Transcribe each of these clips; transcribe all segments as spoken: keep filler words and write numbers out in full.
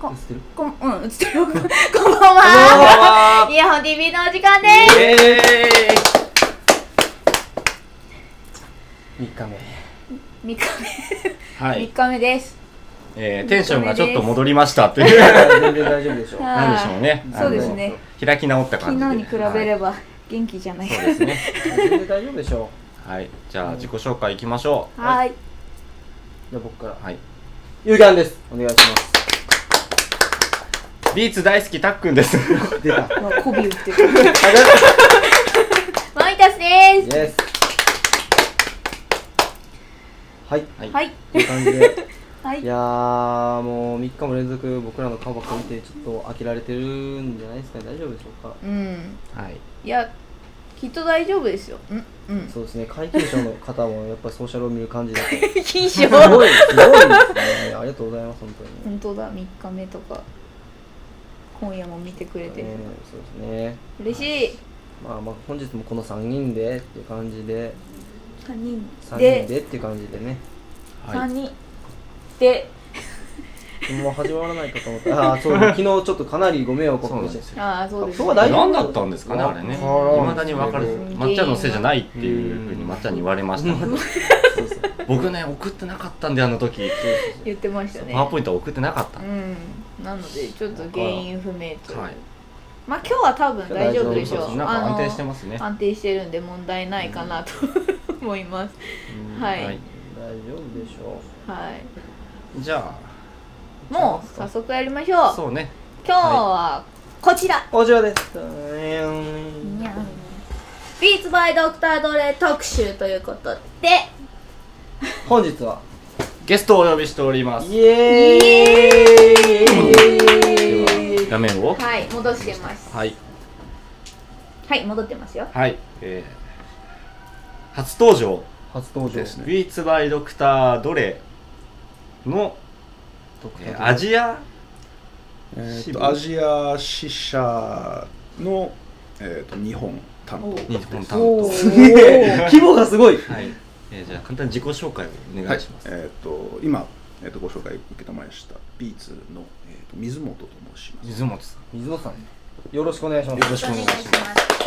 こ、 映ってる？ こん、うん、映ってるよ。こんばんは。イヤホン ティーブイ のお時間です。イエーイ。 みっかめ。 みっかめ。 はい。 みっかめです。 えー、テンションがちょっと戻りましたっていう。 全然大丈夫でしょう。 なんでしょうね。 そうですね。 開き直った感じで。 昨日に比べれば元気じゃない。 そうですね。 全然大丈夫でしょう。はい。じゃあ自己紹介いきましょう。 はい。 じゃあ僕から。 はい。 ゆうぎゃんです。お願いします。 ビーツ大好きたっくんです。 出た。 こび打ってる。マイタスです。 です。はい。 はい。 という感じで。 はい、 いやーもうみっかも連続僕らの顔ばっか見てちょっと飽きられてるんじゃないですかね。大丈夫でしょうか。 うん。 はい。 いやきっと大丈夫ですよ。うんうん。 そうですね。皆勤賞の方もやっぱりソーシャルを見る感じだと。 金賞。 すごいすごいですね。ありがとうございます本当に。 本当だみっかめとか今夜も見てくれてる。 そうですね。 嬉しい。 まあまあ本日もこのさんにんでっていう感じで。 さんにんさんにんでっていう感じでね。 さんにん。でもう始まらないかと思った。ああ、そう、昨日ちょっとかなりご迷惑をかけて。 ああ、そうです。 今日は大丈夫。 何だったんですかね、あれね。未だに分からず、まっちゃんのせいじゃないっていうふうにまっちゃんに言われました。僕ね、送ってなかったんで、あの時。 言ってましたね。 パワーポイントは送ってなかった。 うん。なので、ちょっと原因不明と。まあ、今日は多分大丈夫でしょう。 なんか安定してますね。 安定してるんで問題ないかなと思います。はい。大丈夫でしょう。はい。 じゃあもう早速やりましょう。 そうね。 今日はこちら。 こちらです。 ビーツバイドクタードレ特集ということで、 本日はゲストをお呼びしております。 イエーイ。 画面をはい戻してます。 はいはい戻ってますよ。 はい、えー、初登場初登場ですね。 ビーツバイドクタードレのアジアえー、とアジア支社の、えー、と日本担当日本担当すげえ規模がすごい。 はい、えー、じゃあ簡単に自己紹介をお願いします。 はい、えー、と今、えー、とご紹介受けたまいましたビーツの、えー、と水本と申します。 水本さん水本さんよろしくお願いします。 よろしくお願いします。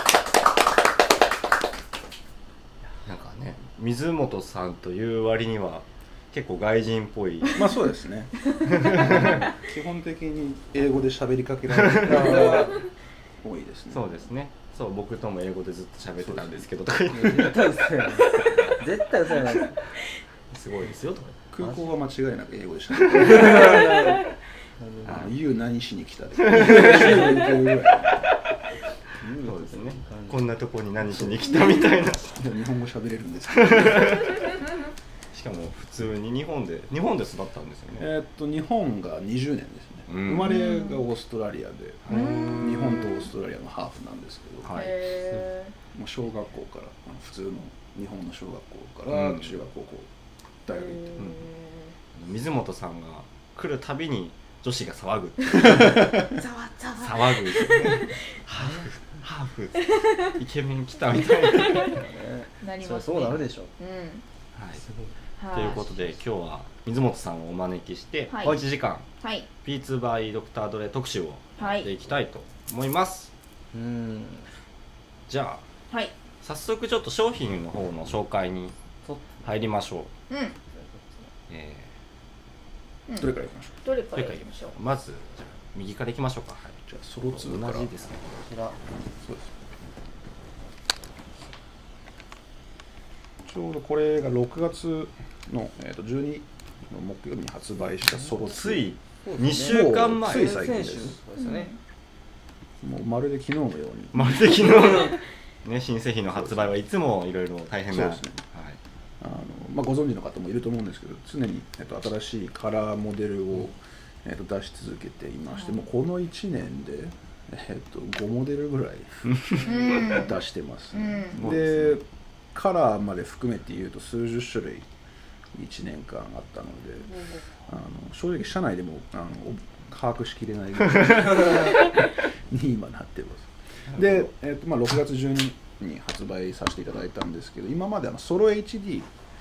なんかね水本さんという割には結構外人っぽい。 まあそうですね。基本的に英語で喋りかけられる方が多いですね。 そうですね。そう、僕とも英語でずっと喋ってたんですけどとか言って絶対嘘やない。絶対嘘やない。 すごいですよとか。 空港は間違いなく英語で喋ってる。あの、ユー何しに来たで。そうですね。こんなとこに何しに来たみたいな。 日本語喋れるんですけど。 しかも普通に日本で日本で育ったんですよね。 えっと日本がにじゅうねんですね。生まれがオーストラリアで、日本とオーストラリアのハーフなんですけど、はい、まあ小学校から普通の日本の小学校から中学高校大学行って、 水本さんが来るたびに女子が騒ぐ。 ざわざわ。 騒ぐ。ハーフハーフイケメン来たみたいな。 なりますね。 そうなるでしょう。 うん。 はい。ということで今日は水本さんをお招きしていちじかんビーツバイドクタードレ特集をやっていきたいと思います。 うん。 じゃあ、はい、早速ちょっと商品の方の紹介に入りましょう。うん。えー、どれからいきましょう。 どれからいきましょう。 まずじゃあ右からいきましょうか。はい、 じゃあソロツーから。 同じですね。 こちら。 そうです。ちょうどこれがろくがつの、えー、とじゅうにの木曜日に発売したソロツー。 ついにしゅうかんまえ。 つい最近です。もうまるで昨日のように。 まるで昨日のね、新製品の発売はいつもいろいろ大変な。そうですね。はい。 あのまあご存知の方もいると思うんですけど、常に、えっと、新しいカラーモデルを、えっと、出し続けていまして、もうこのいちねんで、えっと、ごモデルぐらい出してますね。でカラーまで含めて言うと数十種類いちねんかんあったので、あの正直社内でもあの把握しきれないぐらいに今なってます。で、えーとまあ、ろくがつじゅうににちに発売させていただいたんですけど、今まであのソロ エイチディー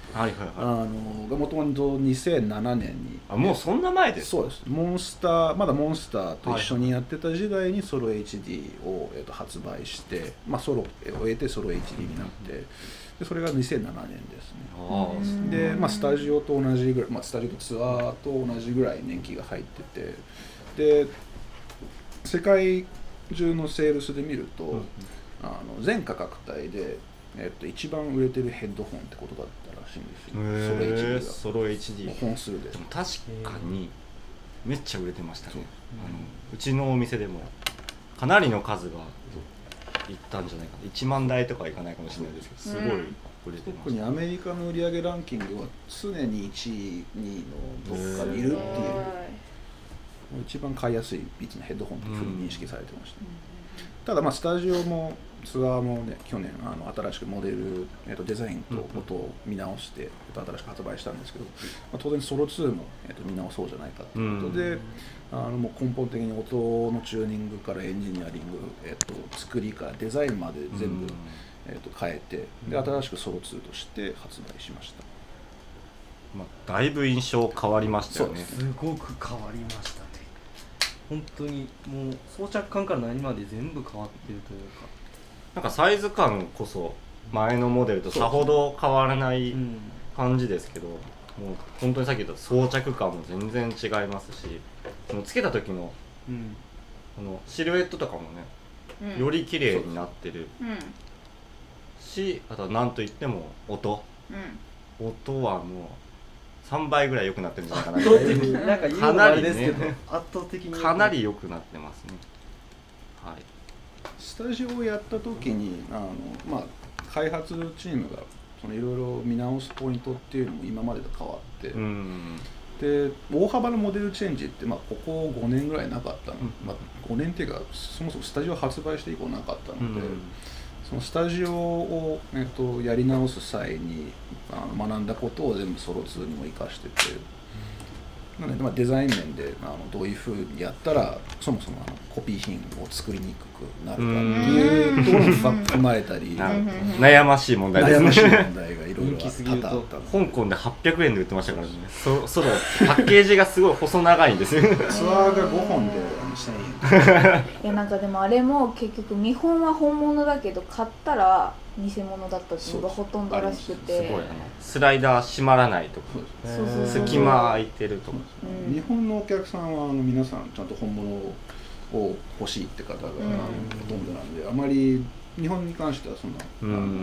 はいはいはい、 あのがもともとにせんななねんに、 あもうそんな前です。 そうです。モンスターまだモンスターと一緒にやってた時代にソロ エイチディー を、えー、と発売して、まあ、ソロを終えてソロ エイチディー になって、でそれがにせんななねんですね。で、まあ、スタジオと同じぐらい、まあ、スタジオとツアーと同じぐらい年季が入ってて、で世界中のセールスで見ると、うん、あの全価格帯で、えっと、一番売れてるヘッドホンってことだったらしいんですよ。 ソロ エイチディー がソロ エイチディー 本数で。 でも確かにめっちゃ売れてましたね。う, あのうちのお店でもかなりの数がいったんじゃないかな。いちまんだいとかはいかないかもしれないですけど、すごい売れてました。 特にアメリカの売上ランキングは常にいちい、にいのどっかにいるっていう、一番買いやすいビーツのヘッドホンというふうに認識されてました、うん、ただまあスタジオもツアーもね、去年あの新しくモデル、えー、とデザインと音を見直して、えー、と新しく発売したんですけど、まあ、当然ソロツーも、えー、と見直そうじゃないかということで、うん、あのもう根本的に音のチューニングからエンジニアリング、えー、と作りからデザインまで全部、うんえー、と変えて、で新しくソロツーとして発売しました。 まあ、だいぶ印象変わりましたよね。 すごく変わりましたね。本当にもう装着感から何まで全部変わってるというか、 なんかサイズ感こそ前のモデルとさほど変わらない感じですけど、もう本当にさっき言った装着感も全然違いますし、そのつけた時の、うん、このシルエットとかもね、うん、より綺麗になってる、うん、し、あとは何と言っても音、うん、音はもうさんばいぐらい良くなってるんじゃないかな。 なんか言うのもあれですけど、ね、圧倒的にかなり良くなってますね。はい。 スタジオをやった時にあの、まあ、開発チームがいろいろ見直すポイントっていうのも今までと変わって、うん、で大幅なモデルチェンジって、まあ、ここごねんぐらいなかったの、うんまあ、ごねんっていうかそもそもスタジオ発売して以降なかったので、うん、そのスタジオを、えっと、やり直す際にあの学んだことを全部ソロツーにも生かしてて、なので、まあ、デザイン面であのどういうふうにやったらそもそもあのコピー品を作りにくくなるかっていうところも踏まえたり悩ましい問題ですね。 悩ましい問題がいろいろ多々あった。 香港ではっぴゃくえんで売ってましたからね。そそのパッケージがすごい細長いんですよ。ツアーがごほんでせんえん。 いやなんかでもあれも結局見本は本物だけど買ったら偽物だったっていうのがほとんどらしくて、 すごいあのスライダー閉まらないとか隙間空いてるとか、 うん、日本のお客さんはあの皆さんちゃんと本物を欲しいって方がほとんどなんで、あまり日本に関してはそんな、うん、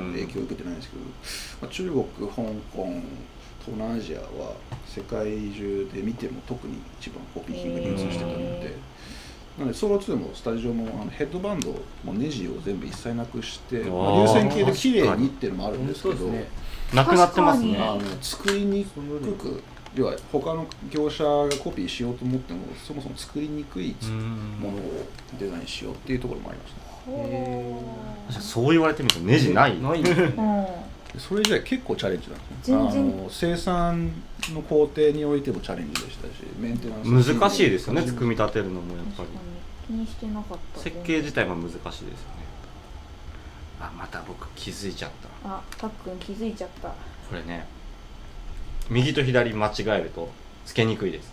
影響を受けてないんですけど、まあ、中国、香港、東南アジアは世界中で見ても特に一番コピー品が流通してたので、なのでソロツーもスタジオもあのヘッドバンドもネジを全部一切なくして、まあ、流線形で綺麗にっていうのもあるんですけど、 ね、なくなってますね。 あの作りにくく、要は他の業者がコピーしようと思ってもそもそも作りにくいものをデザインしようっていうところもありましたね。 そう言われてみるとネジない。ないそれじゃ結構チャレンジなんですね。あの生産の工程においてもチャレンジでしたし、メンテナンス難しいですよね。組み立てるのもやっぱり気にしてなかった。 設計自体も難しいですよね。あ、また僕気づいちゃった。 あ、たっくん気づいちゃった。これね、右と左間違えるとつけにくいです。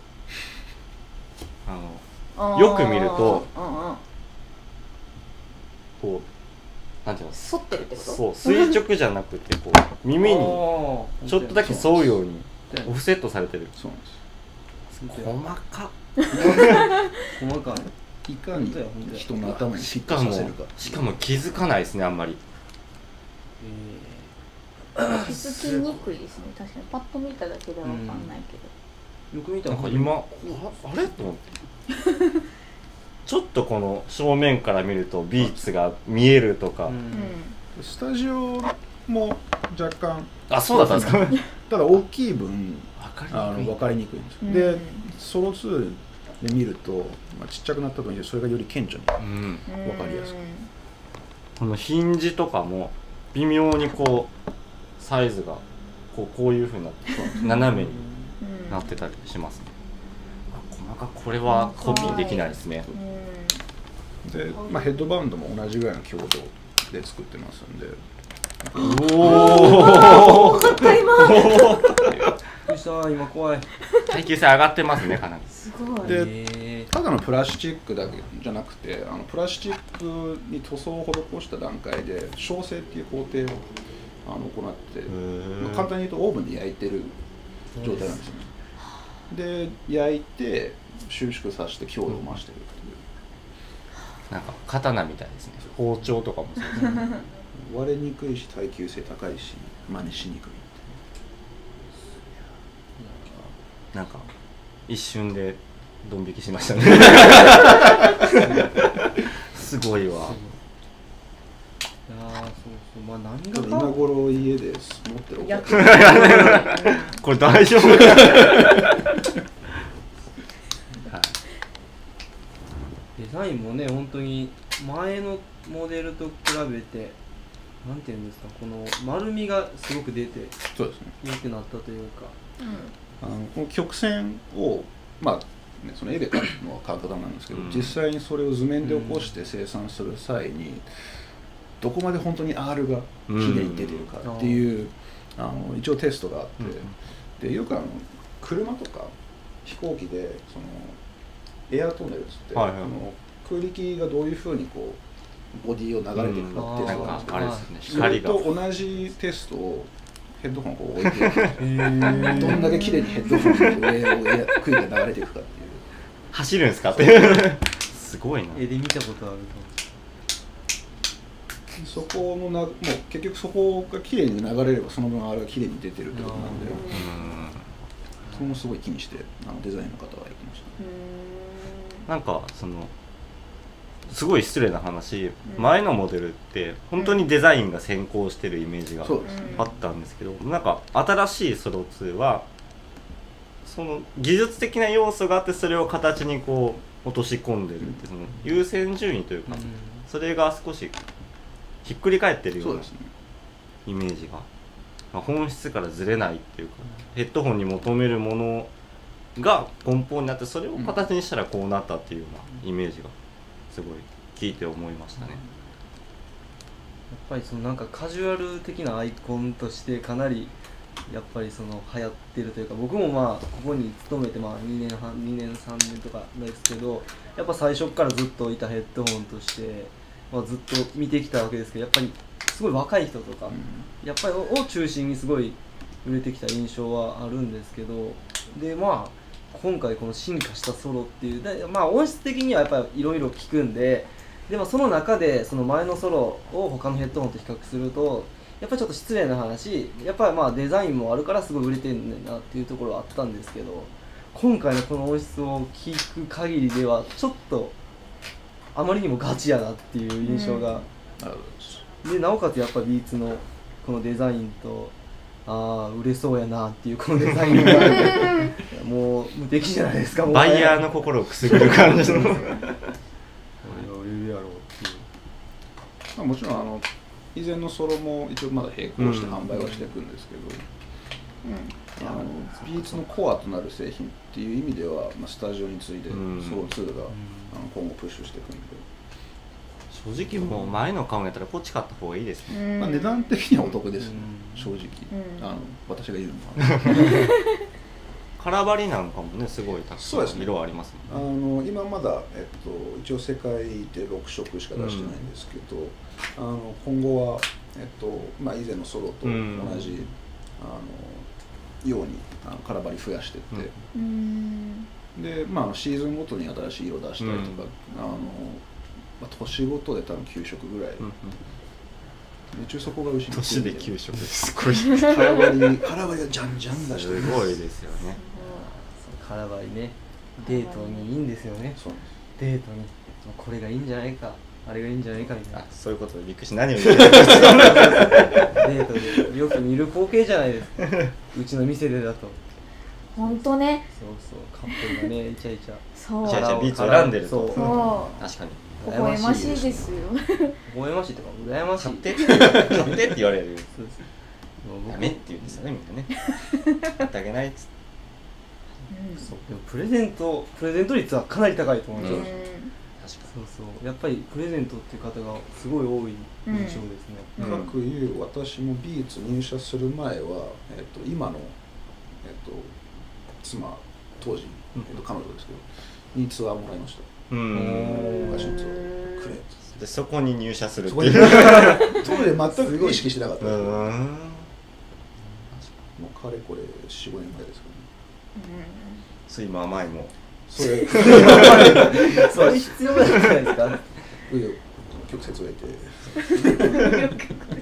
あのよく見ると、こうなんていうの、 反ってるってこと？ そう、垂直じゃなくてこう耳にちょっとだけ沿うようにオフセットされてる。そうなんです。細かっ。 細かい。いかに人の頭にフィットさせるか。 しかも気づかないですね、あんまり。 気づきにくいですね。確かにパッと見ただけではわかんないけど。よく見たらなんか今あれと思って。ちょっとこの正面から見るとビーツが見えるとか、うん、 スタジオも若干あ、そうだったんですか。 ただ大きい分分かりにくいんです、うん、でソロツーで見ると、まあ、ちっちゃくなった分それがより顕著に分かりやすく、うん、 このヒンジとかも微妙にこうサイズがこうこういうふうになって斜めになってたりしますね。これはコピーできないですね。 で、まあ、ヘッドバウンドも同じぐらいの強度で作ってますんで。 おお。 わかった今。 びっくりした今怖い。 耐久性上がってますねかなり。 すごい。 でえただのプラスチックだけじゃなくて、あのプラスチックに塗装を施した段階で焼成っていう工程をあの行って、まあ簡単に言うとオーブンで焼いてる状態なんですよね。で焼いて収縮させて強度を増してるっていう、 なんか刀みたいですね。包丁とかもそうですね。 割れにくいし耐久性高いし真似しにくい。 なんか一瞬でドン引きしましたね。すごいわ。 いやーそうそうまあ何多分が今頃家で持ってるおやっ金てる。 これ大丈夫か。 デザインもね本当に前のモデルと比べてなんていうんですか、この丸みがすごく出てそうですね。 良くなったというか。 あのこの曲線をまあね、その絵で描くのは簡単なんですけど、 うん、 実際にそれを図面で起こして生産する際に、どこまで本当に アール がきれいに出てるかっていう、うん、あの一応テストがあって、うん、でよくあの車とか飛行機でそのエアトンネルっつって、はいはい、あの空力がどういうふうにこうボディを流れていくかっていうのがあるんですけど、それと同じテストをヘッドホンをこう置いてどんだけ綺麗にヘッドホンの上を空気が流れていくかっていう。 走るんですかって。すごいな。 絵で見たことあると。そこのなもう結局そこが綺麗に流れればその分あれが綺麗に出てるってことなんで、それもすごい気にしてあのデザインの方はやってました。 なんかそのすごい失礼な話、うん、前のモデルって本当にデザインが先行してるイメージがあったんですけど、うん、なんか新しいソロツーはその技術的な要素があってそれを形にこう落とし込んでるってその優先順位というか、うん、それが少しひっくり返ってるようなイメージが、まあ、本質からずれないっていうか、うん、ヘッドホンに求めるものが根本になってそれを形にしたらこうなったっていうようなイメージがすごい聞いて思いましたね。やっぱりそのなんかカジュアル的なアイコンとしてかなりやっぱりその流行ってるというか、僕もまあここに勤めてまあにねんはんにねんさんねんとかですけど、やっぱ最初からずっといたヘッドホンとして、まあ、ずっと見てきたわけですけど、やっぱりすごい若い人とか、うん、やっぱりを中心にすごい売れてきた印象はあるんですけど、でまあ今回この進化したソロっていうで、まあ、音質的にはやっぱりいろいろ聞くんで、でもその中でその前のソロを他のヘッドホンと比較するとやっぱりちょっと失礼な話、やっぱりまあデザインもあるからすごい売れてんねんなっていうところはあったんですけど、今回のこの音質を聞く限りではちょっとあまりにもガチやなっていう印象が、うん、でなおかつやっぱりビーツのこのデザインとああ売れそうやなっていうこのデザインがもう無敵じゃないですか。もうバイヤーの心をくすぐる感じのこれは売れるやろうっていう、 まあ、もちろんあの以前のソロも一応まだ並行して販売はしていくんですけど、うん、あのビーツのコアとなる製品っていう意味では、まあ、スタジオに次いでソロツーが、うん、あの今後プッシュしていくんで、 正直もう前の買うんやったらこっち買った方がいいですね、 うん、まあ、値段的にはお得ですね、うん、正直、うん、あの私が言うのは空張りなんかもねすごいたくさん色ありますもんね。 あの今まだ、えっと、一応世界でろくしょくしか出してないんですけど、うん、あの今後は、えっとまあ、以前のソロと同じ、うん、あのようにあの空張り増やしていって、うん、で、まあ、シーズンごとに新しい色出したりとか、うん、あのまあ、年ごとで多分きゅうしょくぐらい、うん、一応そこが牛年できゅうしょくですごい空張り空張りはじゃんじゃん出してすごいですよね。 空張りね、デートにいいんですよね。 そうデートにこれがいいんじゃないか、あれがいいんじゃないかみたいな。 あ、そういうことでびっくりして何を言うのデートでよく見る光景じゃないですかうちの店でだと。 本当ね。 そうそう、カップルがねイチャイチャそうイチャイチャビーツを選んでると。 そう確かに微笑ましいですよ微笑ましいとか羨ましい。 買ってって買ってって言われる。そうです。ダメって言うんですよねみんなね。買ってあげないっつって。 うん、そうでもプレゼントプレゼント率はかなり高いと思います。 確かそうそうやっぱりプレゼントっていう方がすごい多い印象ですね、 うんかくいう私もビーツ入社する前は、えっと、今の、えっと、妻当時、えっと、彼女ですけどにツアーもらいました。 うーん昔のツアーくれでそこに入社するってそこにいう当時全く意識してなかったうですけど、 ーんもうかれこれ よん,ご 年前ですかね。 酸いも甘いもそれそれ必要なんじゃないですか。 うよ曲折を得て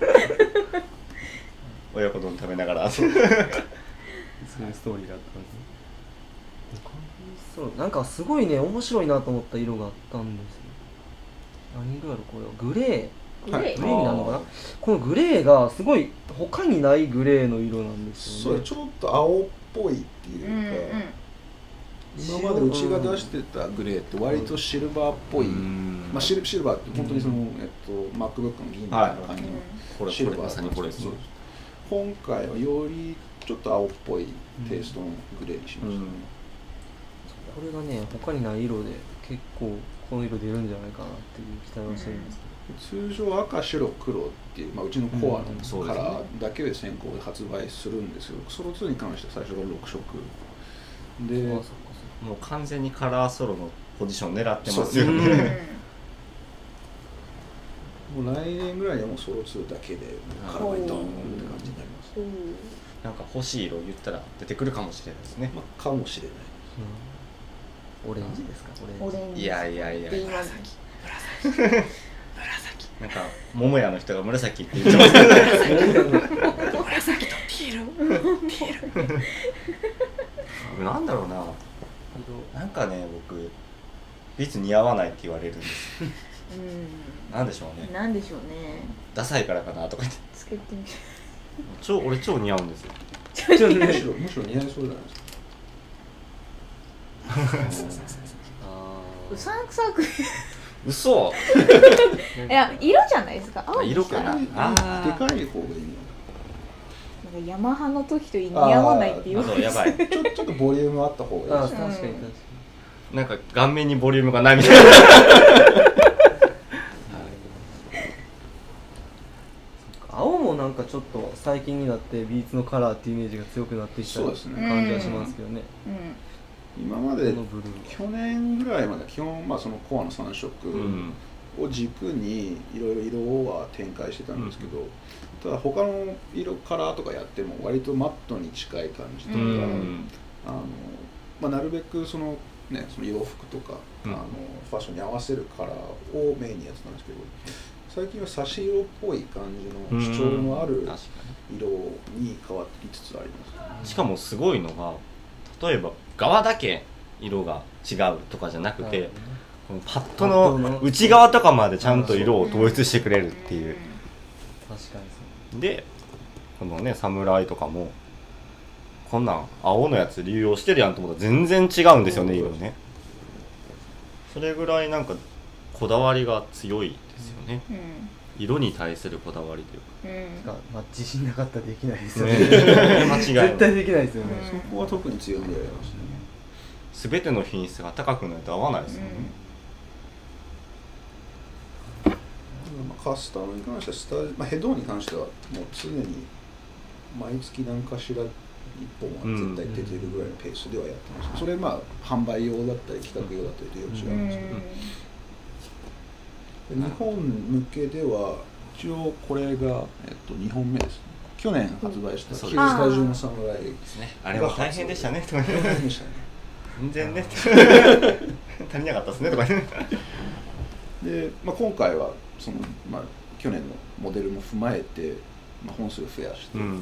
親子丼食べながらそういうストーリーがあったんですね。そうなんかすごいね面白いなと思った色があったんですよ。何色やろこれはグレーグレー、 グレーになるのかな。このグレーがすごい他にないグレーの色なんですよね。 それちょっと青っぽいっていうか、 うんうん今までうちが出してたグレーって割とシルバーっぽい、まあ、シルシルバーって本当にその、えっと、MacBook の銀みたいな感じのこれシルバーまさにこれですそう今回はよりちょっと青っぽいテイストのグレーにしましたね、 これがね他にない色で結構この色出るんじゃないかなっていう期待はしてるんですけど、 通常赤白黒っていう、まあ、うちのコアうんそうですねのカラーだけで先行で発売するんですけど、ソロツーに関しては最初からろく色で、 あそっかもう完全にカラーソロのポジション狙ってますそうようんねもう来年ぐらいにはもうソロツーだけでカラーがドーンって感じになります、 うんなんか欲しい色言ったら出てくるかもしれないですねまあ、かもしれないうんオレンジですかオレンジオレンジいやいやいやで今なんか桃屋の人が紫って言ってますけど紫と黄色なんだろうななんかね僕ビーツ似合わないって言われるんですうんなんでしょうねなんでしょうねダサいからかなとか言ってつけてみて超俺超似合うんですよちょっとねむしろむしろ似合いそうじゃないですかあうさんくさく嘘ーいや色じゃないですか青色かなあでかい方がいいのなんかヤマハの時と似合わないっていうあとやばいちょちょっとボリュームあった方がいいですあー確かに確かに、 なんか顔面にボリュームがないみたいな青もなんかちょっと最近になってビーツのカラーっていうイメージが強くなってきたそうですね感じはしますけどね、 うん今までこのブルー去年ぐらいまで基本、まあ、そのコアのさん色うんを軸にいろいろ色は展開してたんですけど、ただ他の色カラーとかやっても割とマットに近い感じとか、 うんあのまあ、なるべくその、ね、その洋服とか、 うんあのファッションに合わせるカラーをメインにやってたんですけど、最近は差し色っぽい感じの主張のある確か色に変わってきつつありますね。 にしかもすごいのが例えば側だけ色が違うとかじゃなくて、このパッドの内側とかまでちゃんと色を統一してくれるっていう、 確かにそうでこのね侍とかもこんなん青のやつ流用してるやんと思ったら全然違うんですよね、色ね。それぐらいなんかこだわりが強いですよね、 うん色に対するこだわりといううんか、まあ、自信なかったらできないですよねか、ね、間違い絶ない対できないですよね、 うんそこは特に強みでありますね。 全ての品質が高くないと合わないですよね、 まあ、カスタムに関してはスタ、まあ、ヘッドホンに関してはもう常に毎月何かしらいっぽんは絶対出てるぐらいのペースではやってます、それまあ販売用だったり企画用だったりという違うんですけど、で日本向けでは一応これが、えっと、にほんめですね。去年発売した「 そう世界中の侍」 ですね。あれも大変でしたねとか大変でしたね。 全然ね足りなかったですねとかねで、まあ、今回はその、まあ、去年のモデルも踏まえて、まあ、本数増やして、 うん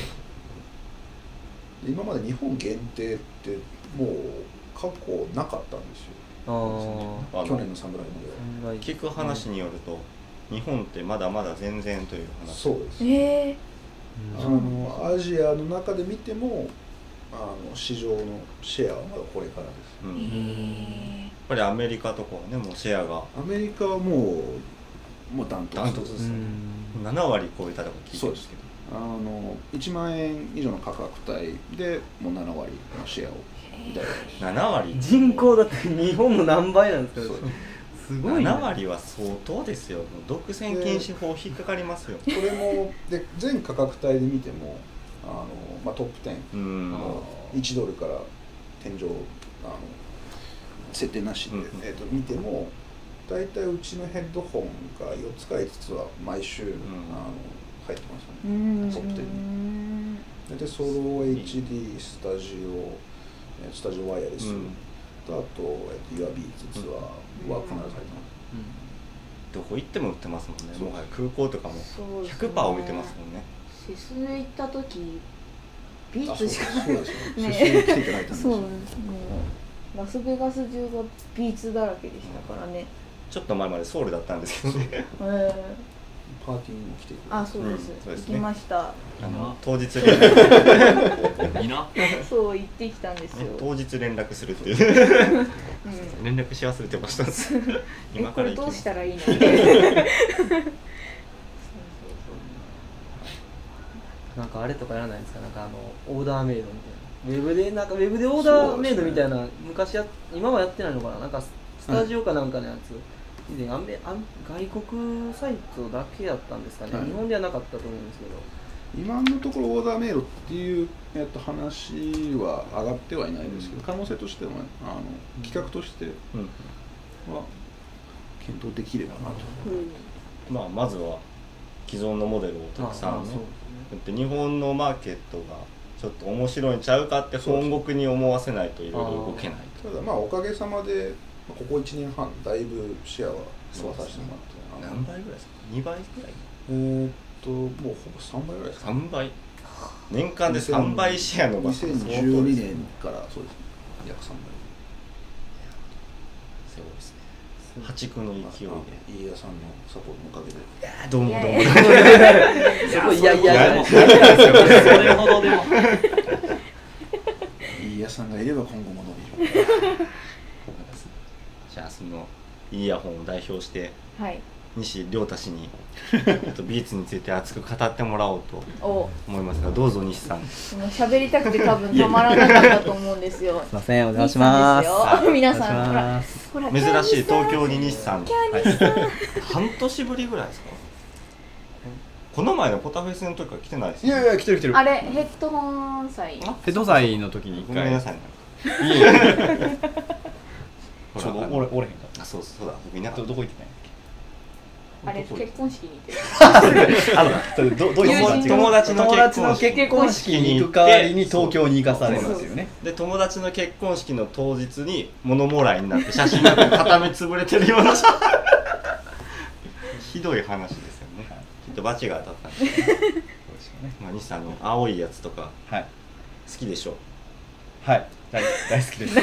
で今まで日本限定ってもう過去なかったんですよ。 ああの去年の侍モデルは。 あ聞く話によると日本ってまだまだ全然という話。 そうです。 ええあのアジアの中で見てもあの市場のシェアはまだこれからです。 うんえやっぱりアメリカとかはねもうシェアがアメリカはもうもうダントツダントツですねなな割超えたとか聞いてるんですけど、 あのいちまんえん以上の価格帯でもうなな割のシェアをいただきました。 なな割人口だって日本の何倍なんですかそうすすごいね。 ななわりは相当ですよ。独占禁止法引っかかりますよ。 これもで全価格帯で見てもあの、まあ、トップじゅう、 うん、 いちドルから天井あの設定なしで、うん、えー、と見ても大体うちのヘッドホンがよっつかいつつは毎週、うん、あの入ってますよね、トップじゅうに。大体ソロ エイチディー、スタジオ、スタジオワイヤレス、うん、とあと、えっと、ユアビーツツアーは必ず入ってます、 うん、どこ行っても売ってますもんね。もはや空港とかも ひゃくパーセント 置いてますもんね。 シス行った時ビーツしかない。 そうですね。シス来ていただいたんですよ。 そうです。もうラスベガス中がビーツだらけでしたからね。 ちょっと前までソウルだったんですけどね。えーパーティーにも来てくれて、 あ、そうです、うん、そうですね、行きました。 あの当日連絡いいなそう行ってきたんですよ。 当日連絡するっていう、うん、連絡し忘れてました今から行きます。これどうしたらいいのなんかあれとかやらないんですか。なんかあのオーダーメイドみたいな、ウェブでなんかウェブでオーダーメイドみたいな、ね、昔や今はやってないのかな。なんかスタジオかなんかのやつ、うん以前アメア外国サイトだけやったんですかね、はい、日本ではなかったと思うんですけど、 今のところオーダーメイドっていう、えっと、話は上がってはいないですけど、うん、可能性としてはあの企画としては検討できればなと、 うん、まあ、まずは既存のモデルをたくさんね、だって日本のマーケットがちょっと面白いんちゃうかって本国に思わせないといろいろ動けないと。 ただまあおかげさまでここいちねんはんだいぶシェアは伸ばさせてもらって、 何倍ぐらいですか。にばいぐらい。 えー、っともうほぼさんばいぐらいですか、ね、 さんばい年間でさんばいシェア伸ばす。 にせんじゅうにねんからそうですね、約さんばい。 そうですね、破竹の勢いで飯田さんのサポートのおかげで。 いやどうもどうもすごいいやいやいやそれほどでも飯田さんがいれば今後も伸びるじゃあそのイヤホンを代表して、はい、西亮太氏にとビーツについて熱く語ってもらおうと思いますが、どうぞ西さん。 もう喋りたくて多分たまらなかったと思うんですよ。 すいません、お邪魔します。 皆さんほらほら珍しい東京に西さん、はい、半年ぶりぐらいですか。この前のポタフェスの時から来てないですね。いやいや来てる来てる。 あれヘッドホン祭。 ヘッドホン祭の時に一回。 ごめんなさい。 いいえ。ちょっと俺俺へんかった。 あ、そうそうだ。僕いなかった。 どこ行ってない。 あれ結婚式に行ってる。 あのどどういう友達の結婚式に行く代わりに東京に行かされますよね。 で友達の結婚式の当日に物もらいになって写真が片目つぶれてるようなひどい話ですよね。きっとバチが当たったんですね。まあ西さんの青いやつとか好きでしょう。 はい、大, 大好きです。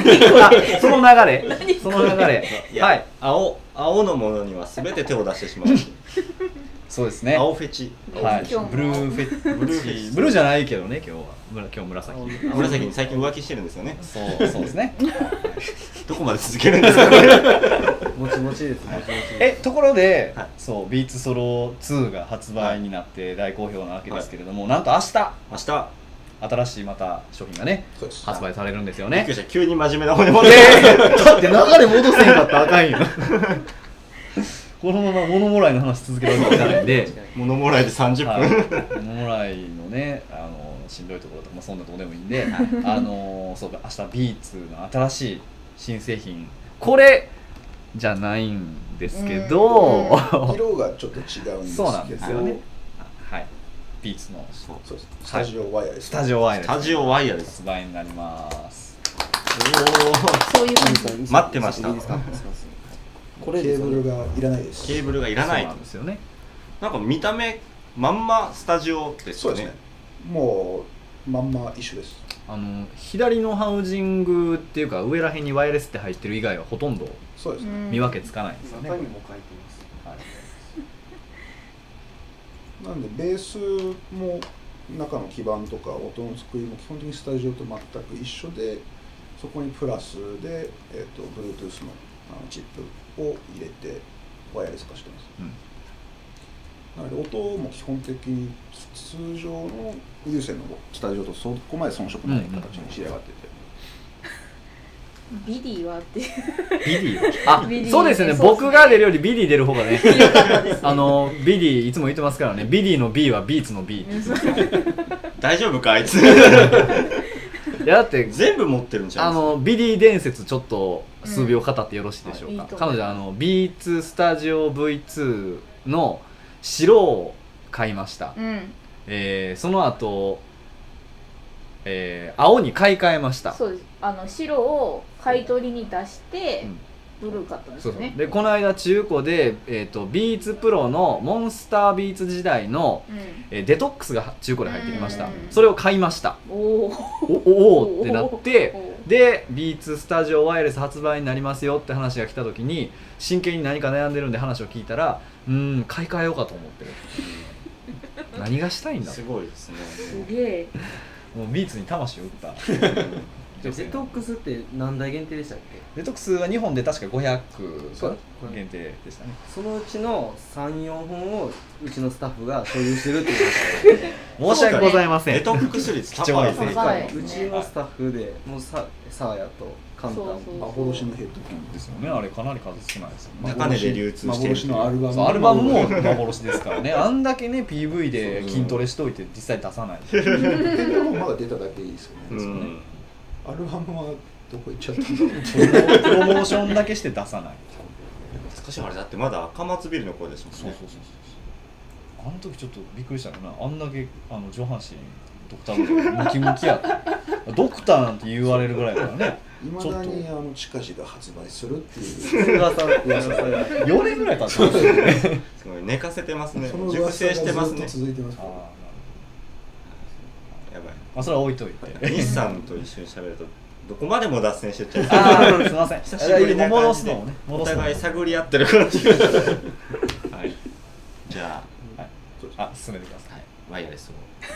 その流れ、その流れ。 はい、青、青のものにはすべて手を出してしまう。 そうですね。 青フェチ。 はい。ブルーフェチ。ブルーブルーじゃないけどね、今日は。今日紫。 紫に最近浮気してるんですよね。 そう、そうですね。 どこまで続けるんですか。 もちもちです。 え、ところで、そう、ビーツソロツーが発売になって大好評なわけですけれども、なんと明日。 明日。 新しいまた商品がね発売されるんですよね。 急に真面目な方に戻って、 だって流れ戻せんかったらあかんよ。このまま物もらいの話続けるわけにいかないんで、 物もらいでさんじゅっぷん、はい、 物もらいのね、あのしんどいところとか、まあ、そんなところでもいいんで、あのそうか、明日ビーツの新しい新製品、これじゃないんですけど、 色がちょっと違うんですけど、 そうなんですよね。はい。ビーツのそうそうスタジオワイヤレス、 スタジオワイヤレス、 スタジオワイヤレス発売になります。 おお、そういう感じ。待ってました。 これケーブルがいらないです。 ケーブルがいらない。 そうなんですよね。 なんか見た目まんまスタジオですね。 そうですね。もうまんま一緒です。 あの左のハウジングっていうか上らへんにワイヤレスって入ってる以外はほとんどそうですね。 見分けつかないんですよね。 中にも書いてます。はい。 なんでベースも中の基板とか音の作りも基本的にスタジオと全く一緒で、そこにプラスで、えー、と Bluetooth のあのチップを入れてワイヤレス化してます、うん、なので音も基本的に通常の有線のスタジオとそこまで遜色ない形に仕上がってて、 ビディはっていうビディあビディそうですよね。 そうですね僕が出るよりビディ出る方がねよかったですねあのビディいつも言ってますからね。ビディの B はビーツの B 大丈夫かあいついやだって全部持ってるんちゃあうんですか。 のビディ伝説ちょっと数秒語ってよろしいでしょうか、 うんはいいいと思彼います女あの ビーツスタジオ ブイツー の白を買いました、 うんえー、その後、えー、青に買い替えました。 そうですあの白を買い取りに出してブルー買ったんですそうそうよねでこの間中古で、えー、とビーツプロのモンスタービーツ時代の、 うんえーデトックスが中古で入ってきました。 うんそれを買いました。 おおおおおってなっておーでビーツスタジオワイヤレス発売になりますよって話が来た時に真剣に何か悩んでるんで話を聞いたらうーん買い替えようかと思ってる何がしたいんだすごいですね。 すげえもうビーツに魂を打ったデトックスって何台限定でしたっけ？ デトックスは日本で確かごひゃくそう限定でしたね。 そのうちのさん、よんほんをうちのスタッフが所有してるっていう申し訳ございません。 デトックス率貴重ですね高いうちのスタッフでもうさサーヤとカンタンそうそう幻のヘッドホンですよね。あれかなり数少ないですよね。 高値で流通してる幻のアルバムそうアルバムも幻ですからね。あんだけね ピーブイ で筋トレしといて実際出さない。 ヘッドホンまだ出ただけいいですよね、 うんアルバムはどこ行っちゃったんだろうプロモーションだけして出さない。 懐かしい。あれだってまだ赤松ビルの声ですもんね。 そうそうそうそう。あの時ちょっとびっくりしたよな。あんだけあの上半身ドクターのムキムキやってドクターなんて言われるぐらいだからね。 いまだにあの近々発売するっていう噂噂がよねんぐらい経ったんですよね。 すごい寝かせてますね。 その熟噂が成してますねずっと。続いてますあーなるほど。 やばい。 まあそれは置いといて。 日産と一緒に喋るとどこまでも脱線してっちゃう。 ああすみません。 久しぶりな戻感じですのもね。 お戻すのも互い探り合ってる感じ。はい。じゃあ、 あ進めてください。 はい、ワイヤレスを。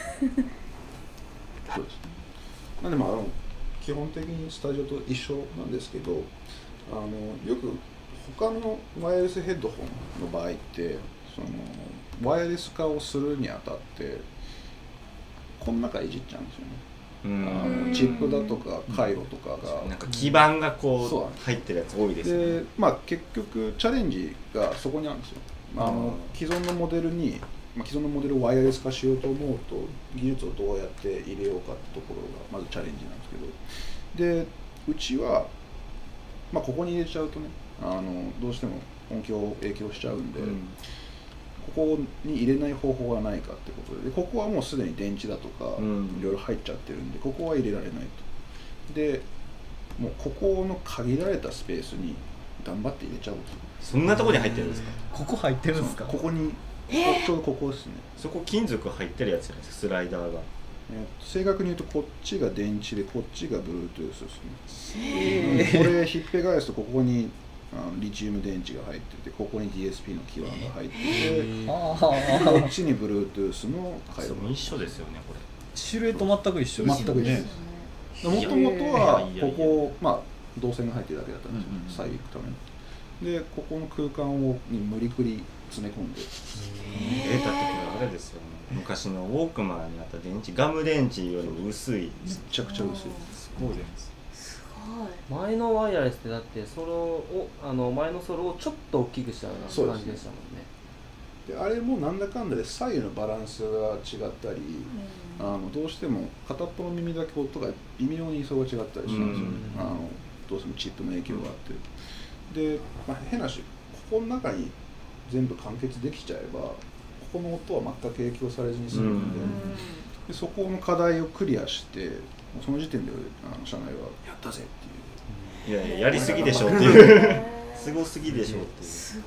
そうですなんでまああの基本的にスタジオと一緒なんですけどあのよく他のワイヤレスヘッドホンの場合ってそのワイヤレス化をするにあたってこの中いじっちゃうんですよねうあん。 のチップだとか回路とかがなんか基板がこそうだねう入ってるやつ多いですね。 でまあ結局チャレンジがそこにあるんですよあのうん既存のモデルにまあ、既存のモデルをワイヤレス化しようと思うと技術をどうやって入れようかってところがまずチャレンジなんですけどでうちは、まあ、ここに入れちゃうとねあのどうしても音響を影響しちゃうんで、 うんここに入れない方法はないかってことででここはもうすでに電池だとかうんいろいろ入っちゃってるんでここは入れられないとでもうここの限られたスペースに頑張って入れちゃおうとそんなところに入ってるんですか。 ここ入ってるんですか。 ここにここちょうどここですねそこ金属入ってるやつじゃないですか。スライダーが。 えー正確に言うとこっちが電池でこっちが Bluetooth ですねこれひっぺ返すとここにあのリチウム電池が入っててここに ディーエスピー の基板が入っててああこっちに Bluetooth の回路が一緒ですよねこれ。 シルエット全く一緒です全く一緒ですもともとはここまあ導線が入ってるだけだったんですようんうん遮行くためにでここの空間をに無理くり詰め込んでえー、だってこれあれですよね。昔のウォークマンにあった電池ガム電池よりも薄い。 めちゃくちゃ薄いすごいです。 すごい前のワイヤレスってだってソロをあの前のソロをちょっと大きくしたようなそうですね感じでしたもんね。 であれもなんだかんだで左右のバランスが違ったりあのどうしても片っぽの耳だけ音が微妙に位相が違ったりしたんですよ、 うんあのどうしてもチップの影響があってで、まあ、変なしここの中に全部完結できちゃえばここの音は全く影響されずに済むので,、でそこの課題をクリアしてもうその時点であの社内はやったぜっていういやいややりすぎでしょっていう。すごすぎでしょっていう。 すごい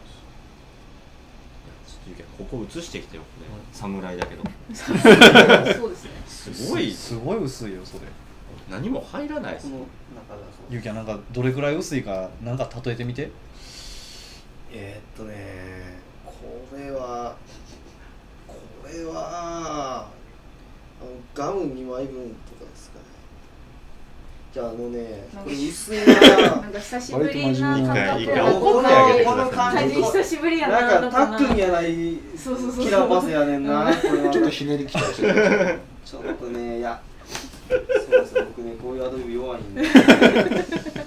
ここ映してきてよこれ。侍だけど。 そうですねすごい。 すごい薄いよそれ。 何も入らないですね。 この中だそうゆうきはなんかどれくらい薄いかなんか例えてみて。 えー、っとねこれはこれはあのガムにまいぶんとかですかねじゃああのねこれ薄いななんか久しぶりな感覚一回怒ってあげてくださいこの感じ久しぶりやななんかタックンややないそうそうそうキラーパスやねんなこれはちょっとひねりきたりしてるちょっとねいやそうですよ僕ねこういうアドリブ弱いんで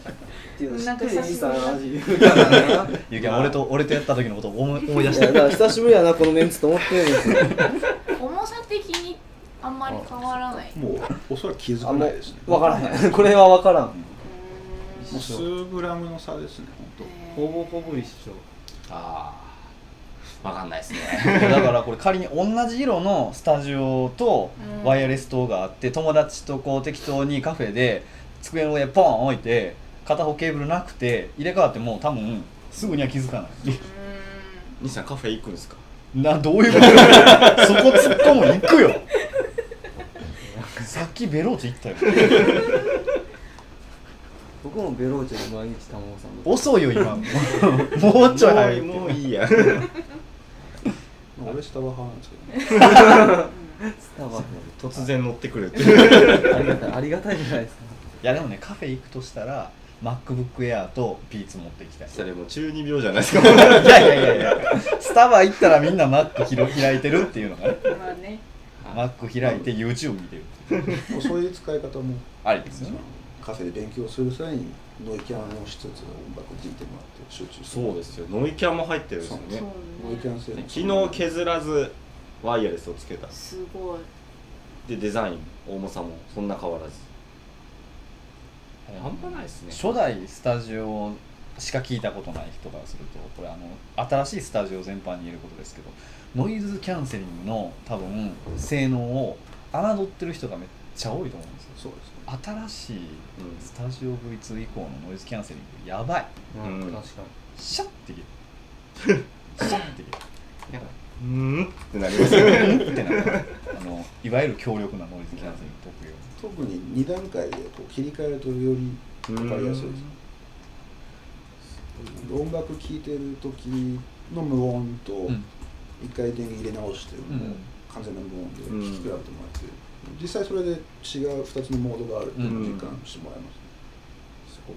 っていうの知なんかってる兄さんマジゆきゃん俺と俺とやった時のことを思い思い出していやだから久しぶりやなこのメンツと思ってるんですよ重さ的にあんまり変わらない。 もうおそらく気づあもかないですね。 う分からへんこれは分からんもう数グラムの差ですね、本ほぼほぼ一緒ああ分かんないですねだからこれ仮に同じ色のスタジオとワイヤレス灯があって友達とこう適当にカフェで机の上ポン置いて片方ケーブルなくて入れ替わっても多分すぐには気づかない兄さんカフェ行くんですか？ などういうことそこ突っ込む行くよさっきベローチ行ったよ僕もベローチェで毎日玉緒さんと遅いよ今もうちょい早いもういいや当。俺スタバ派なんですけどね。 スタバ突然乗ってくるってありがたいありがたいじゃないですかいやでもねカフェ行くとしたら MacBook Air と Beats 持っていきたいそれもう中二病じゃないですかいやいやいやいやスタバ行ったらみんな Mac 開いてるっていうのがねまあね。 Mac 開いて YouTube 見てるもうそういう使い方もありですよねカフェで勉強する際にノイキャンをしつつ音楽を聴いてもらって集中する。 そうですよノイキャンも入ってるんですよねそうノイキャン性の昨日削らずワイヤレスをつけたすごい。 でデザイン重さもそんな変わらず半端ないですね初代スタジオしか聞いたことない人からするとこれあの新しいスタジオ全般に言えることですけどノイズキャンセリングの多分性能を侮ってる人がめっちゃ多いと思うんですよ。 そうですね。 新しいスタジオ ブイツー 以降のノイズキャンセリングやばいうん確かにシャッて切るシャッて切るなんかうーんってなりますよねってなるあのいわゆる強力なノイズキャンセリング特有特にに段階でこう切り替えるとより分かりやすいです。音楽聴いてる時の無音とうん一回電源入れ直してもう完全な無音で聴き比べてもらって、実際それで違うふたつのモードがあるっていうのを実感してもらいますね。 すご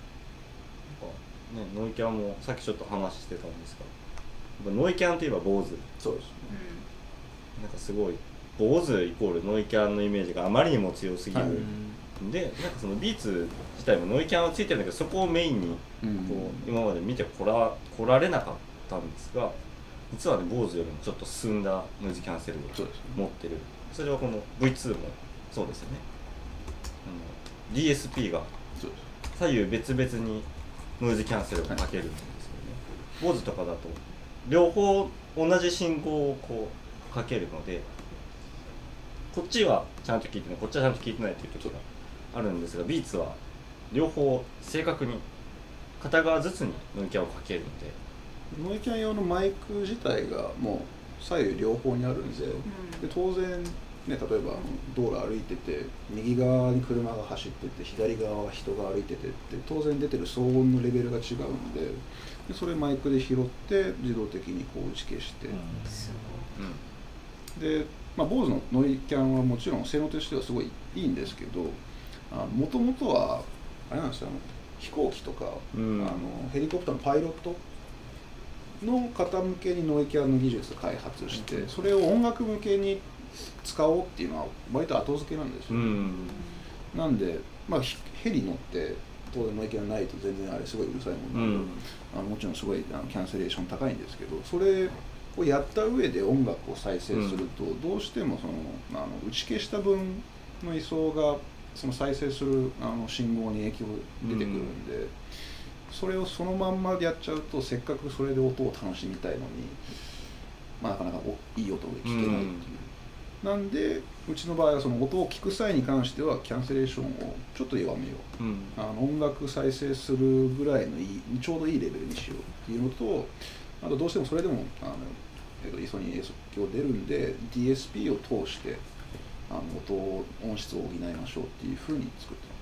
いなんかねノイキャンもさっきちょっと話してたんですがやっぱノイキャンといえば坊主そうですね。 なんかすごい坊主イコールノイキャンのイメージがあまりにも強すぎる、 はいでなんかそのビーツ自体もノイキャンはついてるんだけどそこをメインにこう今まで見てこら来られなかったんですが実はね坊主よりもちょっと進んだノイズキャンセルをそうですね。 持ってるそれはこの ブイツー もそうですよねあの ディーエスピー がそうです。 左右別々にノイズキャンセルをかけるんですよね坊主とかだと両方同じ信号をこうかけるのでこっちはちゃんと聞いてないこっちはちゃんと聞いてないっていう時があるんですがビーツは両方正確に片側ずつにノイキャンをかけるのでノイキャン用のマイク自体がもう左右両方にあるんで、で当然ね、例えば道路歩いてて右側に車が走ってて左側は人が歩いててって当然出てる騒音のレベルが違うんで、でそれマイクで拾って自動的にこう打ち消して、 すで、まあ、坊主のノイキャンはもちろん性能としてはすごいいいんですけど、もともとはあれなんですよ、あの飛行機とか、 うん、 あのヘリコプターのパイロットの方向けにノイキャンの技術を開発して、それを音楽向けに使おうっていうのは割と後付けなんですよ、 うん、 なんで、まあ、ヘリ乗って当然ノイキャンないと全然あれすごいうるさいものなので、うん、あのもちろんすごいあのキャンセレーション高いんですけど、それをやった上で音楽を再生すると、うん、どうしてもそのあの打ち消した分の位相がその再生するあの信号に影響出てくるんで、うん、それをそのまんまでやっちゃうとせっかくそれで音を楽しみたいのに、まあ、なかなかおいい音が聞けないっていう、うん、なんでうちの場合はその音を聞く際に関してはキャンセレーションをちょっと弱めよう、うん、あの音楽再生するぐらいのいいちょうどいいレベルにしようっていうのと、あとどうしてもそれでもあの、えっと、イソニー影響出るんで ディーエスピー を通してあの音を音質を補いましょうっていうふうに作って